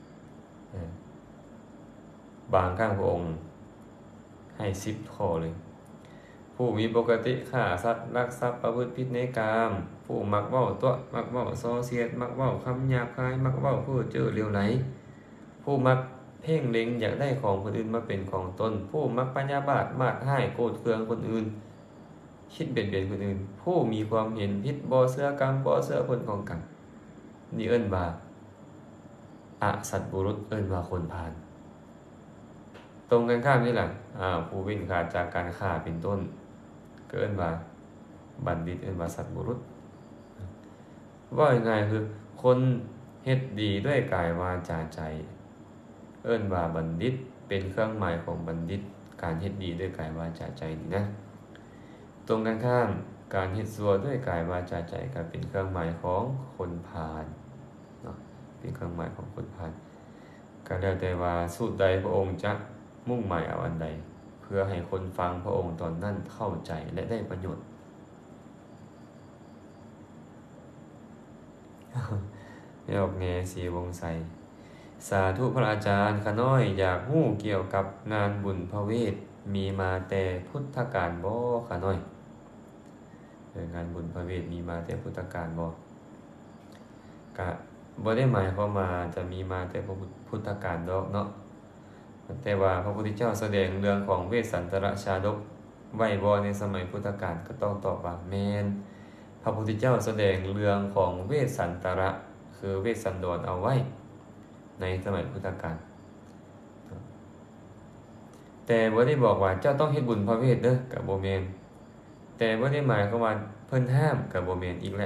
บางครั้งพระองค์ให้10 ข้อเลยผู้มีปกติฆ่าสัตว์ลักทรัพย์ประพฤติผิดในกามผู้มักเว้าตัวมักเว้าส่อเสียดมักเว้าคำหยาบคายมักเว้าเพ้อเจ้อเลวไหลผู้มักเพ่งเล็งอยากได้ของคนอื่นมาเป็นของตนผู้มักพยาบาทมาดร้ายโกรธเคืองคนอื่นคิดเบียดเบียนคนอื่นผู้มีความเห็นผิดบ่เชื่อกรรมบ่เชื่อผลของกรรมนี่เอิ้นว่าอสัตบุรุษเอิ้นว่าคนพาลตรงกันข้ามนี่แหละผู้เว้นขาดจากการฆ่าเป็นต้นเอิ้นว่าบัณฑิตเอิ้นว่าสัตบุรุษว่าง่ายๆคือคนเฮ็ดดีด้วยกายวาจาใจเอิ้นว่าบัณฑิตเป็นเครื่องหมายของบัณฑิตการเฮ็ดดีด้วยกายวาจาใจนี่นะตรงกันข้ามการเฮ็ดชั่วด้วยกายวาจาใจก็เป็นเครื่องหมายของคนพาลเนาะเป็นเครื่องหมายของคนพาลก็แล้วแต่ว่าสูตรใดพระองค์จะมุ่งหมายเอาอันใดเพื่อให้คนฟังพระองค์ตอนนั้นเข้าใจและได้ประโยชน์ไม่ออกแงสีวงใสสาธุพระอาจารย์ข้าน้อยอยากรู้เกี่ยวกับงานบุญพระเวทมีมาแต่พุทธกาลบ่ข้าน้อยงานบุญพระเวทมีมาแต่พุทธกาลบ่ก็บ่ได้หมายความว่าจะมีมาแต่พุทธกาลดอกเนาะแต่ว่าพระพุทธเจ้าแสดงเรื่องของเวสสันตรชาดกไว้บ่ในสมัยพุทธกาลก็ต้องตอบว่าแม่นพระพุทธเจ้าแสดงเรื่องของเวสสันตระคือเวสสันดรเอาไว้ในสมัยพุทธกาลแต่บ่ได้บอกว่าเจ้าต้องเฮ็ดบุญพระเวทเด้อก็บ่แม่นแต่บ่ได้หมายความว่าเพิ่นห้ามก็บ่แม่นอีกแหละ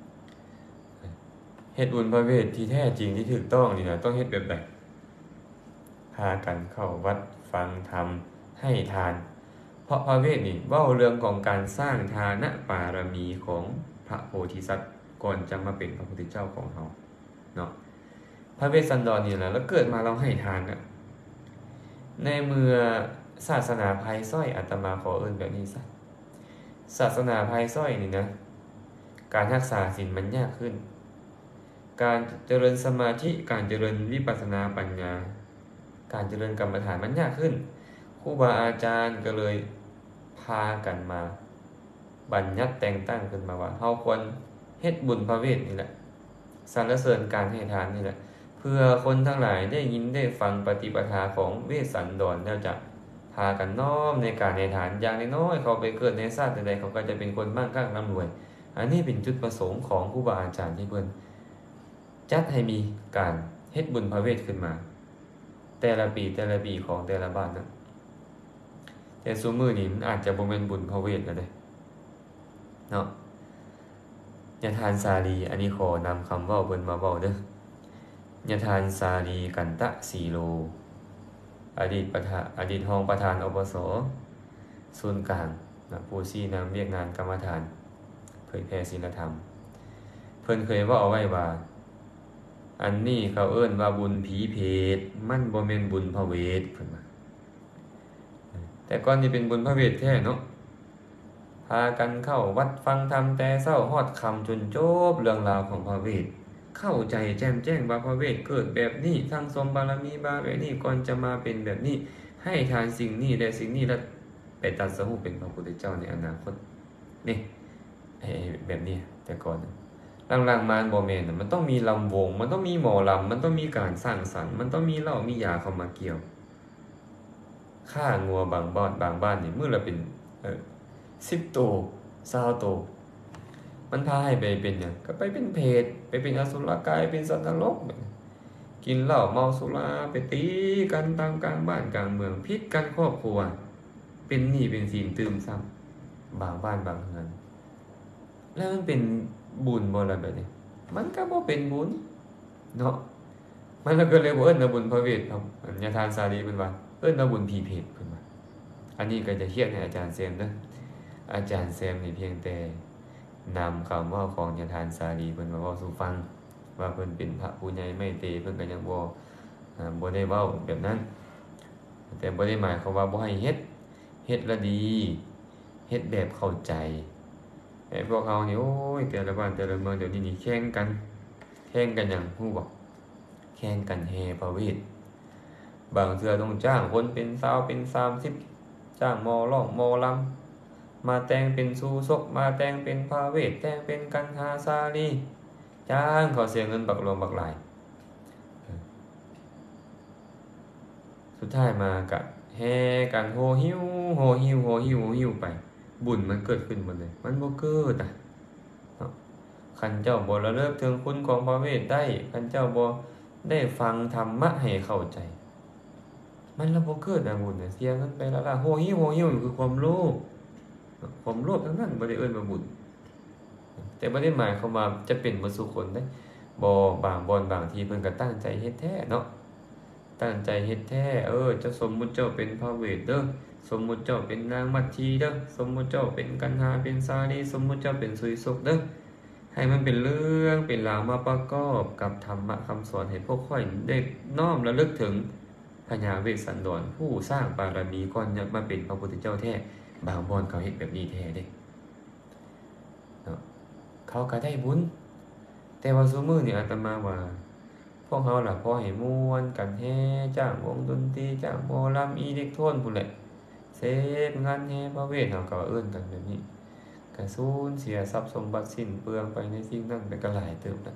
เฮ็ดบุญพระเวทที่แท้จริงที่ถูกต้องนี่นะต้องเฮ็ดแบบใดพากันเข้าวัดฟังธรรมให้ทานเพราะพระเวทนี่เว้าเรื่องของการสร้างทานบารมีของพระโพธิสัตว์ก่อนจะมาเป็นพระพุทธเจ้าของเราเนาะพระเวสสันดรนี่แหละแล้วเกิดมาเราให้ทานในเมื่อศาสนาภายซ้อยอาตมาขอเอิ้นแบบนี้ซะศาสนาภายซ้อยนี่นะการรักษาศีลมันยากขึ้นการเจริญสมาธิการเจริญวิปัสสนาปัญญาการเจริญกรรมฐานมันยากขึ้นครูบาอาจารย์ก็เลยพากันมาบัญญัติแต่งตั้งขึ้นมาว่าเฮาควรเฮ็ดบุญพระเวทนี่แหละสรรเสริญการให้ทานนี่แหละเพื่อคนทั้งหลายได้ยินได้ฟังปฏิปทาของเวสสันดรแล้วจะพากันน้อมในการให้ทานอย่างน้อยๆเขาไปเกิดในชาติใดเขาก็จะเป็นคนมั่งคั่งร่ำรวยอันนี้เป็นจุดประสงค์ของครูบาอาจารย์ที่เพิ่นจัดให้มีการเฮ็ดบุญพระเวทขึ้นมาแต่ละปีของแต่ละบ้านนะแต่ซุมื้อนี้มันอาจจะบ่แม่นบุญพระเวทแล้วเด้เนาะยะทานสาลีอันนี้ขอนำคำเว้าเพิ่นมาเว้าเด้อยะทานสาลีกันตะสีโลอดีตรองประธานอบสศูนย์กลางนะผู้ชี้นำเรียกงานกรรมฐานเผยแผ่ศีลธรรมเพิ่นเคยเว้าเอาไว้ว่าอันนี้เขาเอิ้นว่าบุญผีเพศมันบ่แม่นบุญพระเวทเพิ่นว่าแต่ก่อนนี่เป็นบุญพระเวทแท้เนาะพากันเข้าวัดฟังธรรมแต่เช้าฮอดค่ำจนจบเรื่องราวของพระเวทเข้าใจแจ่มแจ้งว่าพระเวทเกิดแบบนี้ทั้งสมบารมีแบบนี้ก่อนจะมาเป็นแบบนี้ให้ทานสิ่งนี้และสิ่งนี้แล้วไปตรัสรู้เป็นพระพุทธเจ้าในอนาคตนี่แบบนี้แต่ก่อนหลังๆมาบ่แม่นมันต้องมีลำวงมันต้องมีหมอลำมันต้องมีการสร้างสรรค์มันต้องมีเหล้ามียาเข้ามาเกี่ยวฆ่างัวบางบ้านนี่มื้อละเป็น10 ตัว20 ตัวมันพาให้ไปเป็นหยังก็ไปเป็นเพศไปเป็นอสุรกายเป็นสัตว์นรกกินเหล้าเมาสุราไปตีกันตามกลางบ้านกลางเมืองพิษกันครอบครัวเป็นหนี้เป็นสินตื่มซ้ำบางบ้านบางเรือนแล้วมันเป็นบุญบ่ล่ะแบบนี้มันก็บ่เป็นบุญเนาะมันก็เลยบ่เอิ้นว่าบุญพระเวทครับอัญญทานสาลีเพิ่นว่าเอิ้นว่าบุญผีเพศเพิ่นว่าอันนี้ก็จะเทียบให้อาจารย์เซมเด้ออาจารย์เซมนี่เพียงแต่นำคำเว้าของญาทานสาลีเพิ่นมาเว้าสู่ฟังว่าเพิ่นเป็นพระผู้ใหญ่ไม่เตเพิ่นก็ยังบ่ได้เว้าแบบนั้นแต่บ่ได้หมายความว่าบ่ให้เฮ็ดละดีเฮ็ดแบบเข้าใจไอ้พวกเฮานี่โอ้ยแต่ละบ้านแต่ละเมืองเดี๋ยวนี้นี่แข่งกันหยังฮู้บ่แข่งกันแห่พระเวทบางเทื่อต้องจ้างคนเป็น20เป็น30จ้างหมอร้องหมอรำมาแต่งเป็นสู่ศกมาแต่งเป็นพระเวทแต่งเป็นกันหาสาลีจ้างเขาเสียเงินบักหลวงบักหลายสุดท้ายมากะแห่กันโหหิวไปบุญมันเกิดขึ้นหมดเลยมันบ่เกิดคันเจ้าบ่ระลึกถึงคุณของพระเวทได้คันเจ้าบ่ได้ฟังธรรมะให้เข้าใจมันละบ่เกิดบุญเสียเงินไปแล้วล่ะโหหิวคือความโลภทั้งนั้นบ่ได้เอิ้นว่าบุญแต่บ่ได้หมายความว่าจะเป็นบ่สุคนได้บ่บางบ่อนบางทีเพิ่นก็ตั้งใจเฮ็ดแท้เนาะตั้งใจเฮ็ดแท้เจ้าสมมุติเจ้าเป็นพระเวทเด้อสมมุติเจ้าเป็นนางมัทชีเด้อสมมุติเจ้าเป็นกันหาเป็นสาลีสมมุติเจ้าเป็นสุยศกเด้อให้มันเป็นเรื่องเป็นราวมาประกอบกับธรรมะคำสอนให้พวกข้อยได้น้อมระลึกถึงพญาเวสสันดรผู้สร้างบารมีก่อนจะมาเป็นพระพุทธเจ้าแท้บางบ่อนเขาเฮ็ดแบบนี้แท้เด้เนาะเขาก็ได้บุญแต่ว่าซุมื้อนี่อาตมาว่าพวกเขาล่ะพอให้ม่วนกันแฮ่จ้างวงดนตรีจ้างหมอลำอีเล็กโทนพุ่นแหละเสพงานแฮ่พระเวทเฮาก็เอิ้นกันแบบนี้ก็สูญเสียทรัพย์สมบัติสิ้นเปลืองไปในสิ่งนั้นไปก็หลายเติบแล้ว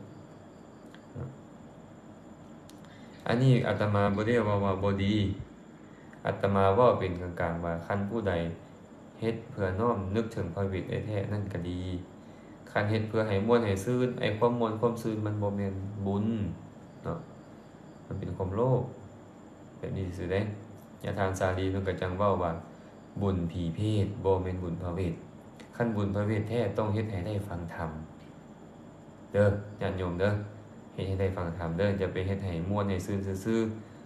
อันนี้อาตมาบ่ได้ว่าบ่ดีอาตมาเว้าเป็นกลางๆว่าคันผู้ใดเฮ็ดเพื่อน้อมนึกถึงพระเวทแท้ๆนั่นก็ดีคันเฮ็ดเพื่อให้ม่วนให้ซื่นไอ้ความม่วนความซื่นมันบ่แม่นบุญเนาะมันเป็นความโลภแบบนี้ซื่อเด้ญาทานสาลีเพิ่นก็จังเว้าว่าบุญผีเพศบ่แม่นบุญพระเวทคันบุญพระเวทแท้ต้องเฮ็ดให้ได้ฟังธรรมเด้อญาติโยมเด้อเฮ็ดให้ได้ฟังธรรมเด้ออย่าไปเฮ็ดให้ม่วนให้ซื่นซื่อ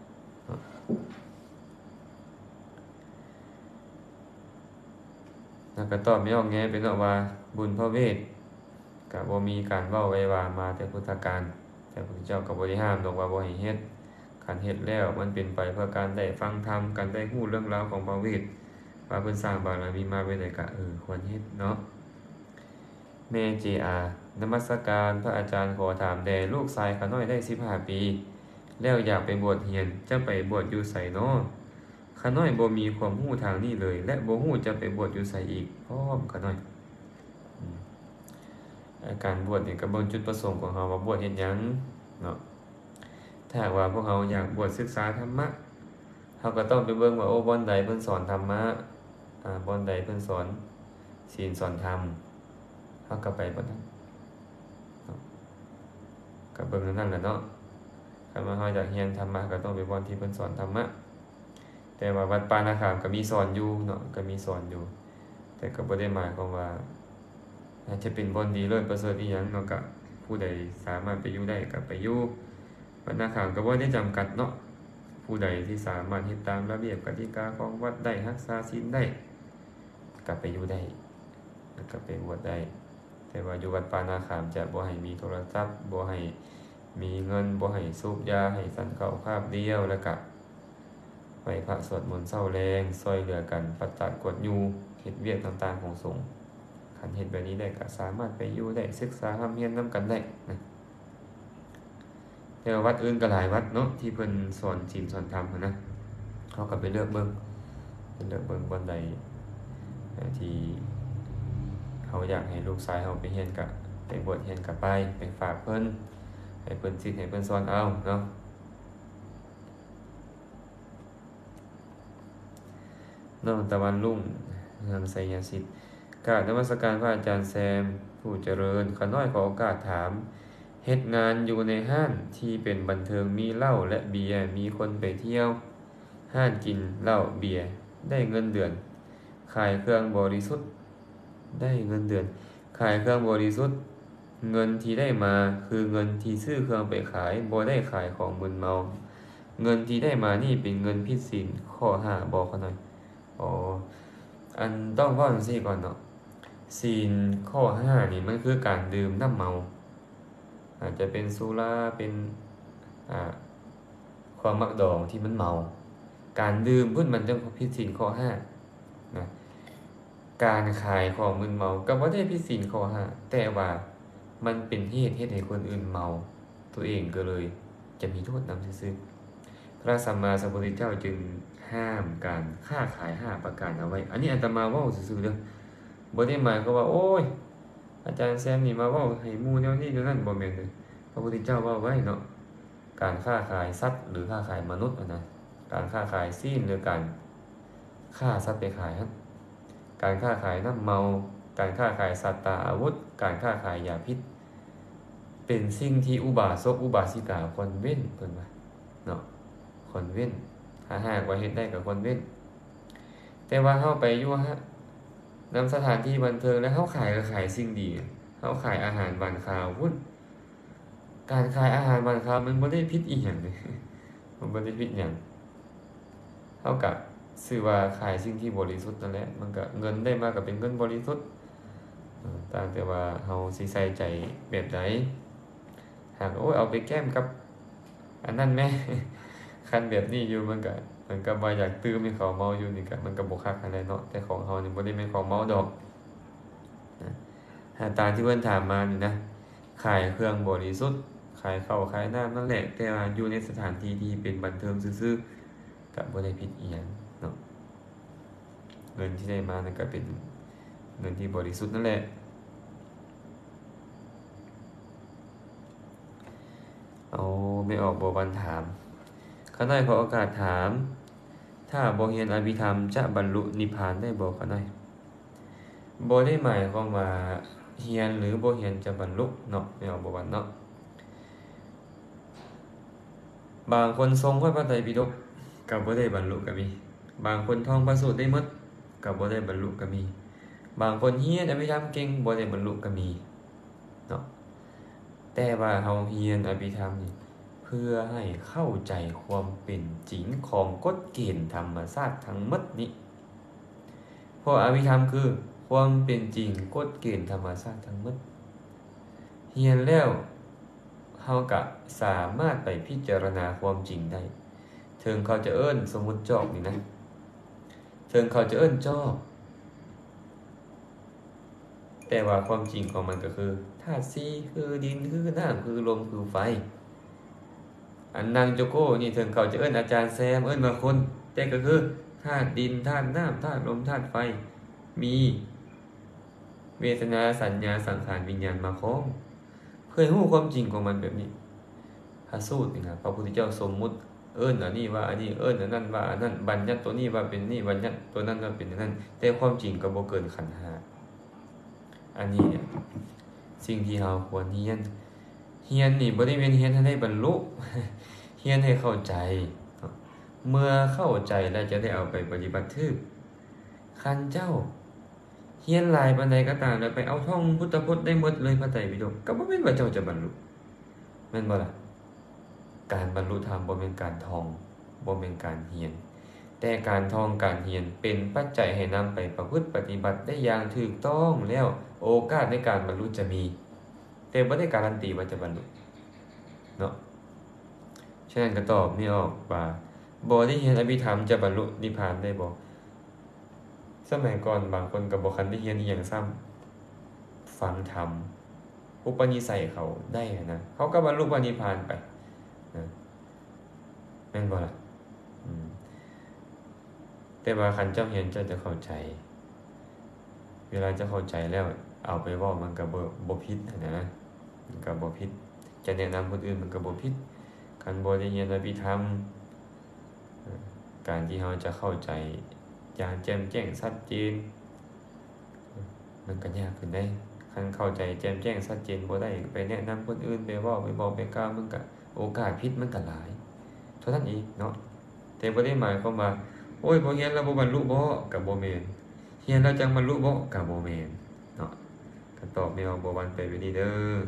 ๆแล้วก็ตอบไม่ออกแงไปเนาะว่าบุญพระเวทก็บ่มีการเว้าไว้ว่ามาแต่พุทธกาลแต่พระพุทธเจ้าก็บ่ได้ห้ามดอกว่าบ่ให้เฮ็ดคันเฮ็ดแล้วมันเป็นไปเพื่อการได้ฟังธรรมการได้รู้เรื่องราวของพระเวทว่าเพิ่นสร้างบารมีมาไว้ได้ก็ควรเฮ็ดเนาะแม่ JR นมัสการพระอาจารย์ขอถามแด่ลูกชายข้าน้อยได้15ปีแล้วอยากไปบวชเรียนจะไปบวชอยู่ไสน้อข้าน้อยบ่มีความรู้ทางนี้เลยและบ่รู้จะไปบวชอยู่ไสอีกพร้อมข้าน้อยการบวชนี่ก็เบิ่งจุดประสงค์ของเฮาว่าบวชเฮ็ดหยังเนาะถ้าหากว่าพวกเฮาอยากบวชศึกษาธรรมะเฮาก็ต้องไปเบิ่งว่าบ่อนใดเพิ่นสอนธรรมะบ่อนใดเพิ่นสอนศีลสอนธรรมเฮาก็ไปบ่นั้นก็เบิ่งนั่นแหละเนาะคันว่าเฮาอยากเรียนธรรมะก็ต้องไปบ่อนที่เพิ่นสอนธรรมะแต่ว่าวัดปานาคามก็มีสอนอยู่เนาะก็มีสอนอยู่แต่ก็บ่ได้หมายความว่าจะเป็นบ่อนดีเลิศประเสริฐอีหยังเนาะก็ผู้ใดสามารถไปอยู่ได้ก็ไปอยู่วัดนาคามก็บ่ได้จำกัดเนาะผู้ใดที่สามารถเฮ็ดตามระเบียบกติกาของวัดได้รักษาศีลได้ก็ไปอยู่ได้แล้วก็ไปบวชได้แต่ว่าอยู่วัดปานาคามจะบ่ให้มีโทรศัพท์บ่ให้มีเงินบ่ให้สูบยาให้สันข้าวคาบเดียวแล้วก็ไหว้พระสวดมนต์เช้าแลงช่วยเหลือกันปัดตัดกวดยูเฮ็ดเวียกต่างๆของสงฆ์คันเฮ็ดแบบนี้ได้ก็สามารถไปอยู่ได้ศึกษาธรรมเรียนนำกันได้นะแต่วัดอื่นก็หลายวัดเนาะที่เพิ่นสอนศีลสอนธรรมนะเฮาก็ไปเลือกเบิ่งบ่อนใดที่เฮาอยากให้ลูกชายเฮาไปเรียนก็ไปบวชเรียนก็ไปฝากเพิ่นให้เพิ่นสิให้เพิ่นสอนเอาเนาะน้องตะวันรุ่งงามไสยสิทธิ์กราบนมัสการพระอาจารย์แซมผู้เจริญข้าน้อยขอโอกาสถามเฮ็ดงานอยู่ในห้านที่เป็นบันเทิงมีเหล้าและเบียร์มีคนไปเที่ยวห้านกินเหล้าเบียร์ได้เงินเดือนขายเครื่องบริสุทธิ์ได้เงินเดือนขายเครื่องบริสุทธิ์เงินที่ได้มาคือเงินที่ซื้อเครื่องไปขายบ่ได้ขายของมึนเมาเงินที่ได้มานี่เป็นเงินผิดศีลข้อ5บอกเขาหน่อยอ๋ออันต้องว่าจังซี่ก่อนเนาะศีลข้อ5นี่มันคือการดื่มน้ำเมา อาจจะเป็นสุราเป็นอ่าความมักดองที่มันเมา การดื่มพุ่นมันจะผิดศีลข้อ5นะการขายของมึนเมาก็บ่ได้ผิดศีลข้อ5แต่ว่ามันเป็นเหตุให้คนอื่นเมา ตัวเองก็เลยจะมีโทษนำซื่อๆพระสัมมาสัมพุทธเจ้าจึงห้ามการค้าขาย5ประการเอาไว้ อันนี้อาตมาเว้าซื่อๆเด้อบ่ได้หมายความว่าโอ้ยอาจารย์แซมนี่มาเว้าให้หมู่แนวนี้แนวนั้นบ่แม่นเด้อ พระพุทธเจ้าว่าไว้เนาะการค้าขายสัตว์หรือค้าขายมนุษย์นะการค้าขายซีนหรือการฆ่าสัตว์ไปขายครับการค้าขายน้ำเมาการค้าขายสัตว์ตาอาวุธการค้าขายยาพิษเป็นสิ่งที่อุบาสกอุบาสิกาควรเว้นเพิ่นว่าเนาะควรเว้นถ้าหากว่าเฮ็ดได้ก็ควรเว้นแต่ว่าเฮาไปอยู่ฮะนำสถานที่บันเทิงแล้วเฮาขายก็ขายสิ่งดีเฮาขายอาหารหวานคาวพุ่น การขายอาหารบางครั้งมันบ่ได้ผิดอีหยังเลยมันบ่ได้ผิดหยังเท่ากับชื่อว่าขายสิ่งที่บริสุทธิ์นั่นแหละมันก็เงินได้มาก็เป็นเงินบริสุทธิ์ต่างแต่ว่าเฮาสิใส่ใจแบบใดหากโอ้ยเอาไปแก้มกับอันนั้นแหมคันแบบนี้อยู่มันก็บ่อยากตื้มให้เขาเมาอยู่นี่ก็มันก็บ่คักอันใดเนาะแต่ของเฮานี่บ่ได้แม่นของเมาดอกนะตามที่เพิ่นถามมานี่นะขายเครื่องบริสุทธิ์ ขายข้าวขายน้ำนั่นแหละแต่ว่าอยู่ในสถานที่ที่เป็นบันเทิงซื่อๆก็บ่ได้ผิดอีหยังเนาะเงินที่ได้มานั่นก็เป็นเงินที่บริสุทธิ์นั่นแหละเอาไม่ออกบ่วันถามข้าน้อยขอโอกาสถามถ้าบ่เรียนอภิธรรมจะบรรลุนิพพานได้บ่ข้าน้อยบ่ได้หมายความว่าเรียนหรือบ่เรียนจะบรรลุเนาะไม่ออกบ่วันเนาะ บางคนทรงพระไตรปิฎกก็บ่ได้บรรลุก็มีบางคนท่องพระสูตรได้หมดก็บ่ได้บรรลุก็มีบางคนเรียนอภิธรรมเก่งบ่ได้บรรลุก็มีเนาะแต่ว่าเฮาเรียนอภิธรรมนี่เพื่อให้เข้าใจความเป็นจริงของกฎเกณฑ์ธรรมชาติทั้งหมดนี้เพราะอภิธรรมคือความเป็นจริงกฎเกณฑ์ธรรมชาติทั้งหมดเรียนแล้วเฮาก็สามารถไปพิจารณาความจริงได้ถึงเขาจะเอิ้นสมมุติจอกนี่นะถึงเขาจะเอิ้นจอกแต่ว่าความจริงของมันก็คือธาตุสี่คือดินคือน้ำคือลมคือไฟอันนางโจโก้นี่ถึงเขาจะเอิ้นอาจารย์แซมเอิ้นบางคนแต่ก็คือธาตุดินธาตุน้ำธาตุลมธาตุไฟมีเวทนาสัญญาสังขารวิญญาณมาครองเคยรู้ความจริงของมันแบบนี้พระสูตรนี่นะพระพุทธเจ้าสมมุติเอิ้นอันนี้ว่าอันนี้เอิ้นอันนั้นว่าอันนั้นบัญญัติตัวนี้ว่าเป็นนี่บัญญัติตัวนั้นว่าเป็นอันนั้นแต่ความจริงก็บ่เกินขันธ์ห้าอันนี้เนี่ยสิ่งที่เราควรเรียนนี่บ่ได้แม่นเรียนให้ได้บรรลุเรียนให้เข้าใจเมื่อเข้าใจแล้วจะได้เอาไปปฏิบัติถูกคันเจ้าเรียนหลายปานใดก็ตามแล้วไปเอาท่องพุทธพจน์ได้หมดเลยพระไตรปิฎกก็บ่แม่นว่าเจ้าจะบรรลุแม่นบ่ล่ะการบรรลุธรรมบ่แม่นการท่องบ่แม่นการเรียนแต่การท่องการเรียนเป็นปัจจัยให้นำไปประพฤติปฏิบัติได้อย่างถูกต้องแล้วโอกาสในการบรรลุจะมีแต่บ่ได้การันตีว่าจะบรรลุเนาะฉะนั้นก็ตอบไม่ออกว่าบ่ได้เรียนอภิธรรมจะบรรลุนิพพานได้บ่สมัยก่อนบางคนก็บ่คันได้เรียนอีหยังซ้ำฟังธรรมอุปนิสัยเขาได้นะเขาก็บรรลุนิพพานไปนะแม่นบ่ล่ะแต่ว่าคันเจ้าเรียนเจ้าจะเข้าใจเวลาจะเข้าใจแล้วเอาไปเว้ามันก็บ่ผิดนะมันก็บ่ผิดจะแนะนำคนอื่นมันก็บ่ผิดคันบ่ได้เรียนอภิธรรมการที่เราจะเข้าใจอย่างแจ่มแจ้งชัดเจนมันก็ยากขึ้นได้คันเข้าใจแจ่มแจ้งชัดเจนบ่ได้ไปแนะนำคนอื่นไปเว้าไปบอกไปกล่าวมันก็โอกาสผิดมันก็หลายเท่านั้นเองเนาะแต่บ่ได้หมายความว่าโอ้ยบ่เรียนแล้วบ่บรรลุบ่ก็บ่แม่นเรียนแล้วจังบรรลุบ่ก็บ่แม่นเนาะก็ตอบไม่ออกบ่วันไปไว้นี่เด้อ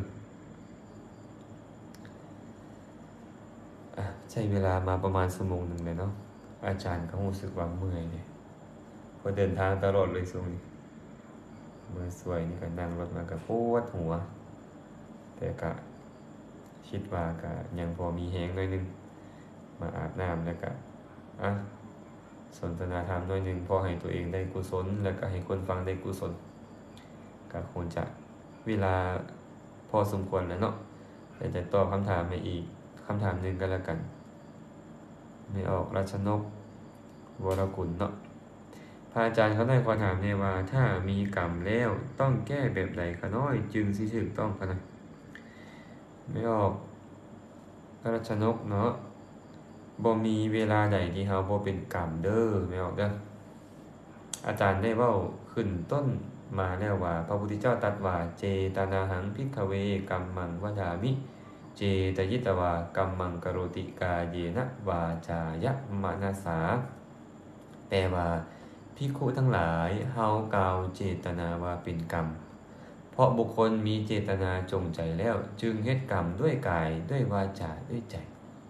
ใช้เวลามาประมาณชั่วโมงนึงเลยเนาะอาจารย์ก็รู้สึกว่าเมื่อยเนี่ยพอเดินทางตลอดเลยช่วงนี้เมื่อสวยนี่ก็นั่งรถมาก็ปวดหัวแต่ก็คิดว่าก็ยังพอมีแฮงหน่อยนึงมาอาบน้ำแล้วก็สนทนาธรรมหน่อยนึงพอให้ตัวเองได้กุศลแล้วก็ให้คนฟังได้กุศลก็คงจะเวลาพอสมควรแล้วเนาะแต่จะตอบคำถามให้อีกคำถามหนึ่งก็แล้วกันไม่ออกรัชนกวรกุลเนาะพระอาจารย์เขาได้ขอถามเนี่ยว่าถ้ามีกรรมแล้วต้องแก้แบบใดคะน้อยจึงสิถูกต้องคะนะไม่ออกรัชนกเนาะบ่มีเวลาใดที่เฮาบ่เป็นกรรมเด้อไม่ออกเด้ออาจารย์ได้เว้าขึ้นต้นมาแล้วว่าพระพุทธเจ้าตรัสว่าเจตนาหังภิกขเวกัมมังวดามิเจตยิตวากัมมังกโรติกาเยนะวาจายะมนาสาแปลว่าภิกขุทั้งหลายเฮากล่าวเจตนาว่าเป็นกรรมเพราะบุคคลมีเจตนาจงใจแล้วจึงเฮ็ดกรรมด้วยกายด้วยวาจาด้วยใจ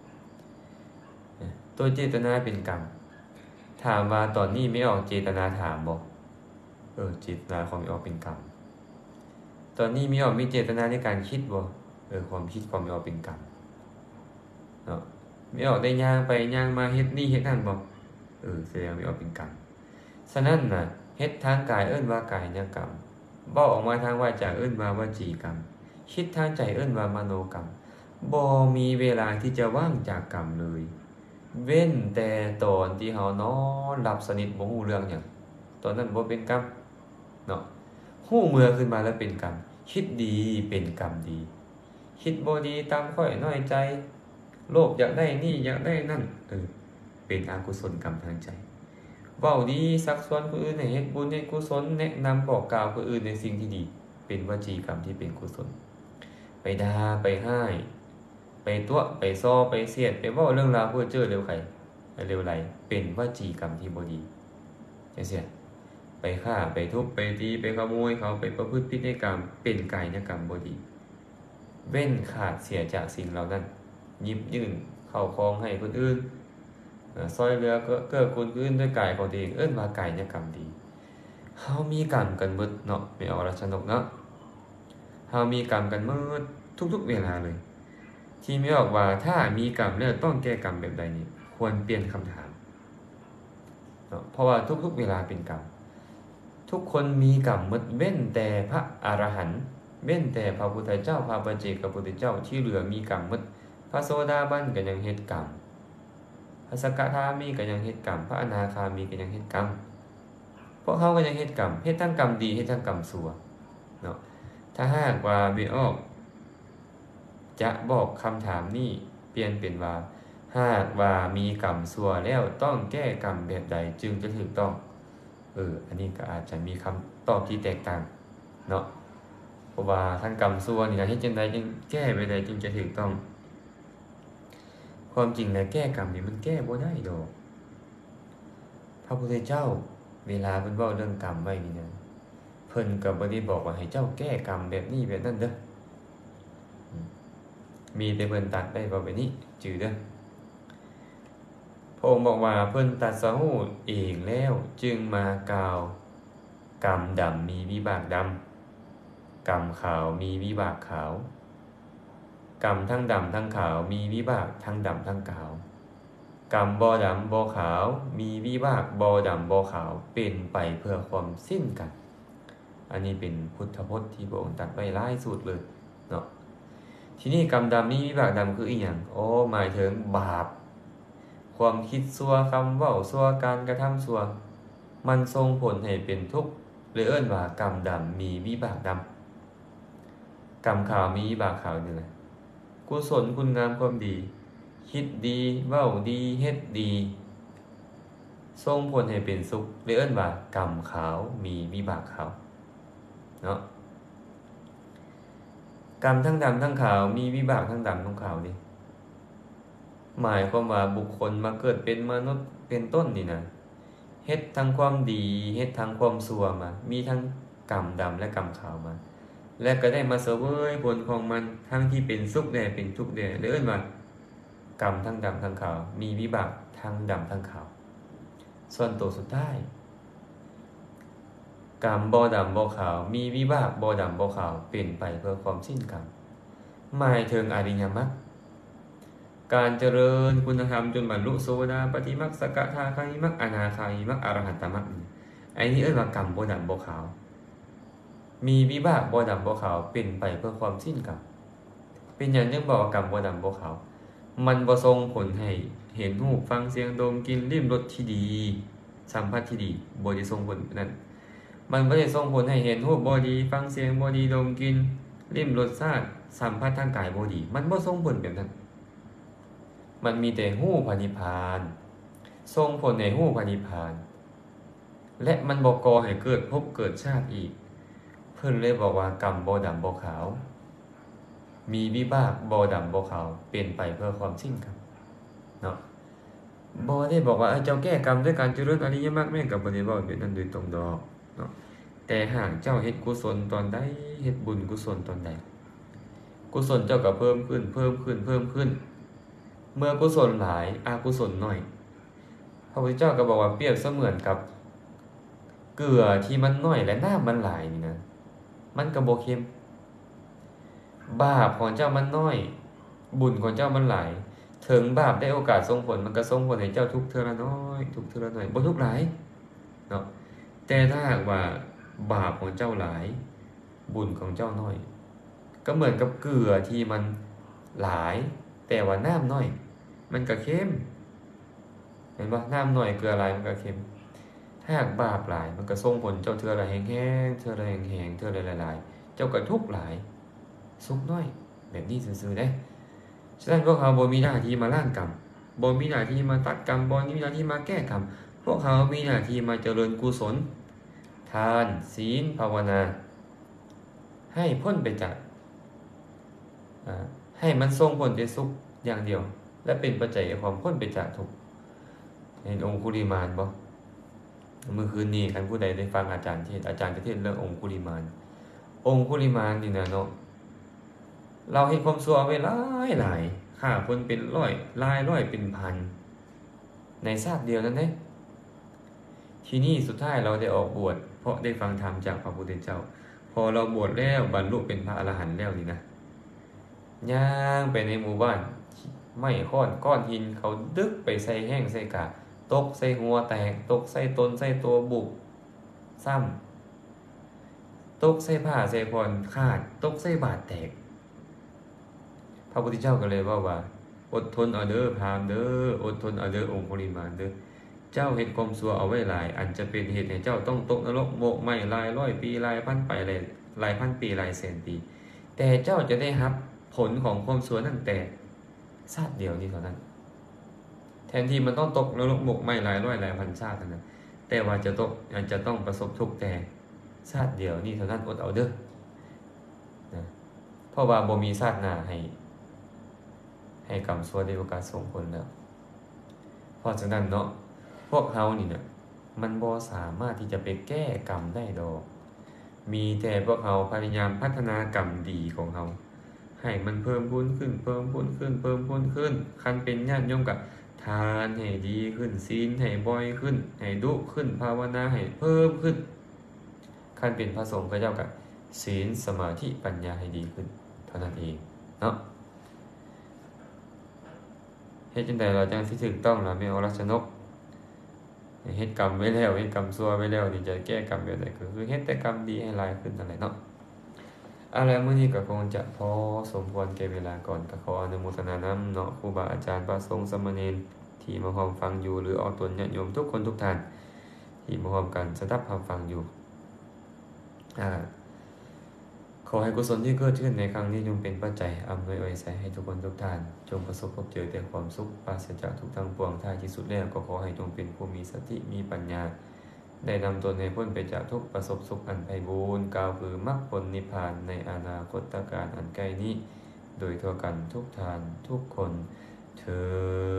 ตัวเจตนาเป็นกรรมถามว่าตอนนี้ไม่ออกเจตนาถามบ่เจตนาของไม่ออกเป็นกรรมตอนนี้ไม่ออกมีเจตนาในการคิดบ่ความคิดความไม่ออกเป็นกรรมเนาะไม่ออกได้ย่างไปย่างมาเฮ็ดนี่เฮ็ดนั่นบ่แสดงไม่ออกเป็นกรรมฉะนั้นน่ะเฮ็ดทางกายว่ากายกรรมเว้าออกมาทางวาจาว่าวจีกรรมคิดทางใจว่ามโนกรรมบ่มีเวลาที่จะว่างจากกรรมเลยเว้นแต่ตอนที่เฮานอนหลับสนิทบ่ฮู้เรื่องหยังตอนนั้นบ่เป็นกรรมเนาะฮู้เมื่อขึ้นมาแล้วเป็นกรรมคิดดีเป็นกรรมดีคิดบ่ดีตามค่อยน้อยใจโลภอยากได้นี่อยากได้นั่นเป็นอกุศลกรรมทางใจเว้าดีซักซ้อนผู้อื่นให้เฮ็ดบุญให้กุศลแนะนำบอกกล่าวผู้อื่นในสิ่งที่ดีเป็นวจีกรรมที่เป็นกุศลไปด่าไปให้ไปตัวไปซ้อไปเสียดไปเว้าเรื่องราวเพ้อเจ้อเร็วไหลเป็นวจีกรรมที่บ่ดีจังซี่ไปฆ่าไปทุบไปตีไปขโมยเขาไปประพฤติผิดในกรรมเป็นกายกรรมบ่ดีเว้นขาดเสียจากสิ่งเหล่านั้นหยิบยื่นเข้าคองให้คนอื่นซอยเหลือเกื้อกูลอื่นด้วยกายของตัวเองว่ากายกรรมดีเฮามีกรรมกันเบิดเนาะไม่ออกรัชนกเนาะเฮามีกรรมกันเบิดทุกๆเวลาเลยที่ไม่ออกว่าถ้ามีกรรมแล้วต้องแก้กรรมแบบใดนี่ควรเปลี่ยนคำถามเนาะเพราะว่าทุกๆเวลาเป็นกรรมทุกคนมีกรรมหมดเว้นแต่พระอรหันต์เว้นแต่พระพุทธเจ้าพระปัจเจกพุทธเจ้าที่เหลือมีกรรมหมดพระโสดาบันก็ยังเฮ็ดกรรมพระสกทามีก็ยังเฮ็ดกรรมพระอนาคามีก็ยังเฮ็ดกรรมพวกเขาก็ยังเฮ็ดกรรมเฮ็ดทั้งกรรมดีเฮ็ดทั้งกรรมชั่วเนาะถ้าหากว่าไม่ออกจะบอกคำถามนี้เปลี่ยนเป็นว่าหากว่ามีกรรมชั่วแล้วต้องแก้กรรมแบบใดจึงจะถูกต้องอันนี้ก็อาจจะมีคำตอบที่แตกต่างเนาะเพราะว่าทั้งกรรมชั่วนี่นะเฮ็ดจังไดจึงแก้ไปได้จึงจะถูกต้องความจริงแล้วแก้กรรมนี่มันแก้บ่ได้ดอกพระพุทธเจ้าเวลาเพิ่นเว้าเรื่องกรรมไว้นี่นะเพิ่นก็บ่ได้บอกว่าให้เจ้าแก้กรรมแบบนี้แบบนั้นเด้อมีแต่เพิ่นตัดได้ว่าแบบนี้จือเด้อพระองค์บอกว่าเพิ่นตรัสรู้เองแล้วจึงมากล่าวกรรมดำมีวิบากดำกรรมขาวมีวิบากขาวกรรมทั้งดำทั้งขาวมีวิบากทั้งดำทั้งขาวกรรมบ่ดำบ่ขาวมีวิบากบ่ดำบ่ขาวเป็นไปเพื่อความสิ้นกันอันนี้เป็นพุทธพจน์ที่พระองค์ตรัสไว้หลายสูตรเลยเนาะทีนี้กรรมดำมีวิบากดำคืออีหยังหมายถึงบาปความคิดชั่วคำเว้าชั่วการกระทำชั่วมันส่งผลให้เป็นทุกข์หรือว่ากรรมดำมีวิบากดำกรรมขาวมีวิบากขาวนี่แหละกุศลคุณงามความดีคิดดีเว้าดีเฮ็ดดีส่งผลให้เป็นสุขหรือว่ากรรมขาวมีวิบากขาวเนาะกรรมทั้งดำทั้งขาวมีวิบากทั้งดำทั้งขาวดิหมายความว่าบุคคลมาเกิดเป็นมนุษย์เป็นต้นนี่นะเฮ็ดทั้งความดีเฮ็ดทั้งความชั่วมามีทั้งกรรมดำและกรรมขาวมาและก็ได้มาเสวยผลของมันทั้งที่เป็นสุขแด่เป็นทุกข์แด่เรียกว่ากรรมทั้งดำทั้งขาวมีวิบากทั้งดำทั้งขาวส่วนตัวสุดท้ายกรรมบ่ดำบ่ขาวมีวิบากบ่ดำบ่ขาวเป็นไปเพื่อความสิ้นกรรมหมายถึงอริยมรรคการเจริญคุณธรรมจนบรรลุโสดาปัตติมรรคสกทาคามิมรรคอนาคามิมรรคอรหัตตมรรคไอ้นี่เรียกว่ากรรมบ่ดำบ่ขาวมีวิบากบ่ดำบ่ขาวเป็นไปเพื่อความสิ้นกรรมเป็นอย่างที่บอกกรรมบ่ดำบ่ขาวมันบ่ส่งผลให้เห็นรูปฟังเสียงดมกลิ่นลิ้มรสที่ดีสัมผัสที่ดีบ่ได้ส่งผลนั้นมันบ่ได้ส่งผลให้เห็นรูปบ่ดีฟังเสียงบ่ดีดมกลิ่นลิ้มรสชาติสัมผัสทางกายบ่ดีมันบ่ส่งผลแบบนั้นมันมีแต่รูปพระนิพพานส่งผลในรูปพระนิพพานและมันบ่ก่อให้เกิดภพเกิดชาติอีกเพิ่นเลยบอกว่ากรรมบ่ดำบ่ขาวมีวิบากบ่ดำบ่ขาวเป็นไปเพื่อความสิ้นกรรมเนาะบ่ได้บอกว่าเจ้าแก้กรรมด้วยการเจริญอริยมรรคแม่นก็บ่ได้เว้าแบบนั้นโดยตรงดอกเนาะแต่หากเจ้าเฮ็ดกุศลตอนใดเฮ็ดบุญกุศลตอนใดกุศลเจ้าก็เพิ่มขึ้นเพิ่มขึ้นเพิ่มขึ้นเมื่อกุศลหลายอกุศลน้อยพระพุทธเจ้าก็บอกว่าเปรียบเสมือนกับเกลือที่มันน้อยและน้ำมันหลายนี่นะมันก็บ่เค็มบาปของเจ้ามันน้อยบุญของเจ้ามันหลายถึงบาปได้โอกาสส่งผลมันก็ส่งผลให้เจ้าทุกข์เทื่อละน้อยทุกข์เทื่อละน้อยบ่ทุกข์หลายเนาะแต่ถ้าหากว่าบาปของเจ้าหลายบุญของเจ้าน้อยก็เหมือนกับเกลือที่มันหลายแต่ว่าน้ำน้อยมันก็เค็มเห็นบ่น้ำน้อยเกลือหลายมันก็เค็มถ้าหากบาปหลายมันก็ส่งผลเจ้าเทื่อละแห้งๆเทื่อละแห้งๆเทื่อละหลายๆเจ้าก็ทุกข์หลายสุขน้อยแบบนี้ซื่อๆเด้ฉะนั้นพวกเขาบ่มีหน้าที่มาล้างกรรมบ่มีหน้าที่มาตัดกรรมบ่มีหน้าที่มาแก้กรรมพวกเขามีหน้าที่มาเจริญกุศลทานศีลภาวนาให้พ้นไปจากให้มันส่งผลแก่สุขอย่างเดียวและเป็นปัจจัยแก่ความพ้นไปจากทุกข์เห็นองคุลิมานบ่เมื่อคืนนี้คันผู้ใดได้ฟังอาจารย์เทศน์อาจารย์จะเทศน์เรื่ององคุลิมานองคุลิมานนี่นะเนาะเราเห็นความชั่วไว้หลายฆ่าคนเป็นร้อยร้อยเป็นพันในชาติเดียวนั้นเด้ทีนี้สุดท้ายเราได้ออกบวชเพราะได้ฟังธรรมจากพระพุทธเจ้าพอเราบวชแล้วบรรลุเป็นพระอรหันต์แล้วนี่นะย่างไปในหมู่บ้านไม่ก้อนหินเขาดึกไปใส่แห้งใส่กาตกใส่หัวแตกตกใส่ตนใส่ตัวบุบซ้ำตกใส่ผ้าใส่ผ่อนขาดตกใส่บาดแตกพระพุทธเจ้าก็เลยว่าอดทนเอาเด้อพราหมณ์เด้ออดทนเอาเด้อองคุลิมานเด้อเจ้าเฮ็ดความชั่วเอาไว้หลายอันจะเป็นเหตุให้เจ้าต้องตกนรกโมกไหม้หลายร้อยปีหลายพันไปหลายพันปีหลายแสนปีแต่เจ้าจะได้รับผลของความชั่วนั่นแต่ชาติเดียวนี้เท่านั้นแทนที่มันต้องตกนรกโมกไหม้หลายร้อยหลายพันชาตินั้นแต่ว่าจะต้องประสบทุกข์แต่ชาติเดียวนี้เท่านั้นอดเอาเด้อนะเพราะว่าบ่มีชาติหน้าให้กรรมชั่วได้โอกาสส่งผลแล้วเพราะฉะนั้นเนาะพวกเฮานี่เนี่ยมันบ่สามารถที่จะไปแก้กรรมได้ดอกมีแต่พวกเฮาพยายามพัฒนากรรมดีของเฮาให้มันเพิ่มพูนขึ้นคันเป็นญาติโยมก็ทานให้ดีขึ้นศีลให้บ่อยขึ้นให้ดุขึ้นภาวนาให้เพิ่มขึ้นคันเป็นพระสงฆ์ก็เจ้าก็ศีลสมาธิปัญญาให้ดีขึ้นเท่านั้นเองเนาะเฮ็ดจังได๋เราจังสิถูกต้องล่ะแม่อรชนกเฮ็ดกรรมไว้แล้วเฮ็ดกรรมชั่วไว้แล้วนี่จะแก้กรรมแบบใดก็คือเฮ็ดแต่กรรมดีให้หลายขึ้นนั่นแหละเนาะอะไรมื้อนี้ก็คงจะพอสมควรแก่เวลาก่อนก็ขออนุโมทนานำเนาะครูบาอาจารย์พระสงฆ์สามเณรที่มาร่วมฟังอยู่หรือออกตนญาติโยมทุกคนทุกท่านที่มาร่วมกันสดับรับฟังอยู่ขอให้กุศลที่เกิดขึ้นในครั้งนี้จงเป็นปัจจัยอำนวยอวยชัยให้ทุกคนทุกท่านจงประสบพบเจอแต่ความสุขปราศจากทุกข์ทั้งปวงท้ายที่สุดแล้วก็ขอให้จงเป็นผู้มีสติมีปัญญาได้นำตนให้พ้นไปจากทุกประสบสุขอันไพบูรณ์กล่าวคือมรรคผลนิพพานในอนาคตการอันใกล้นี้โดยทั่วกันทุกทานทุกคนเทอ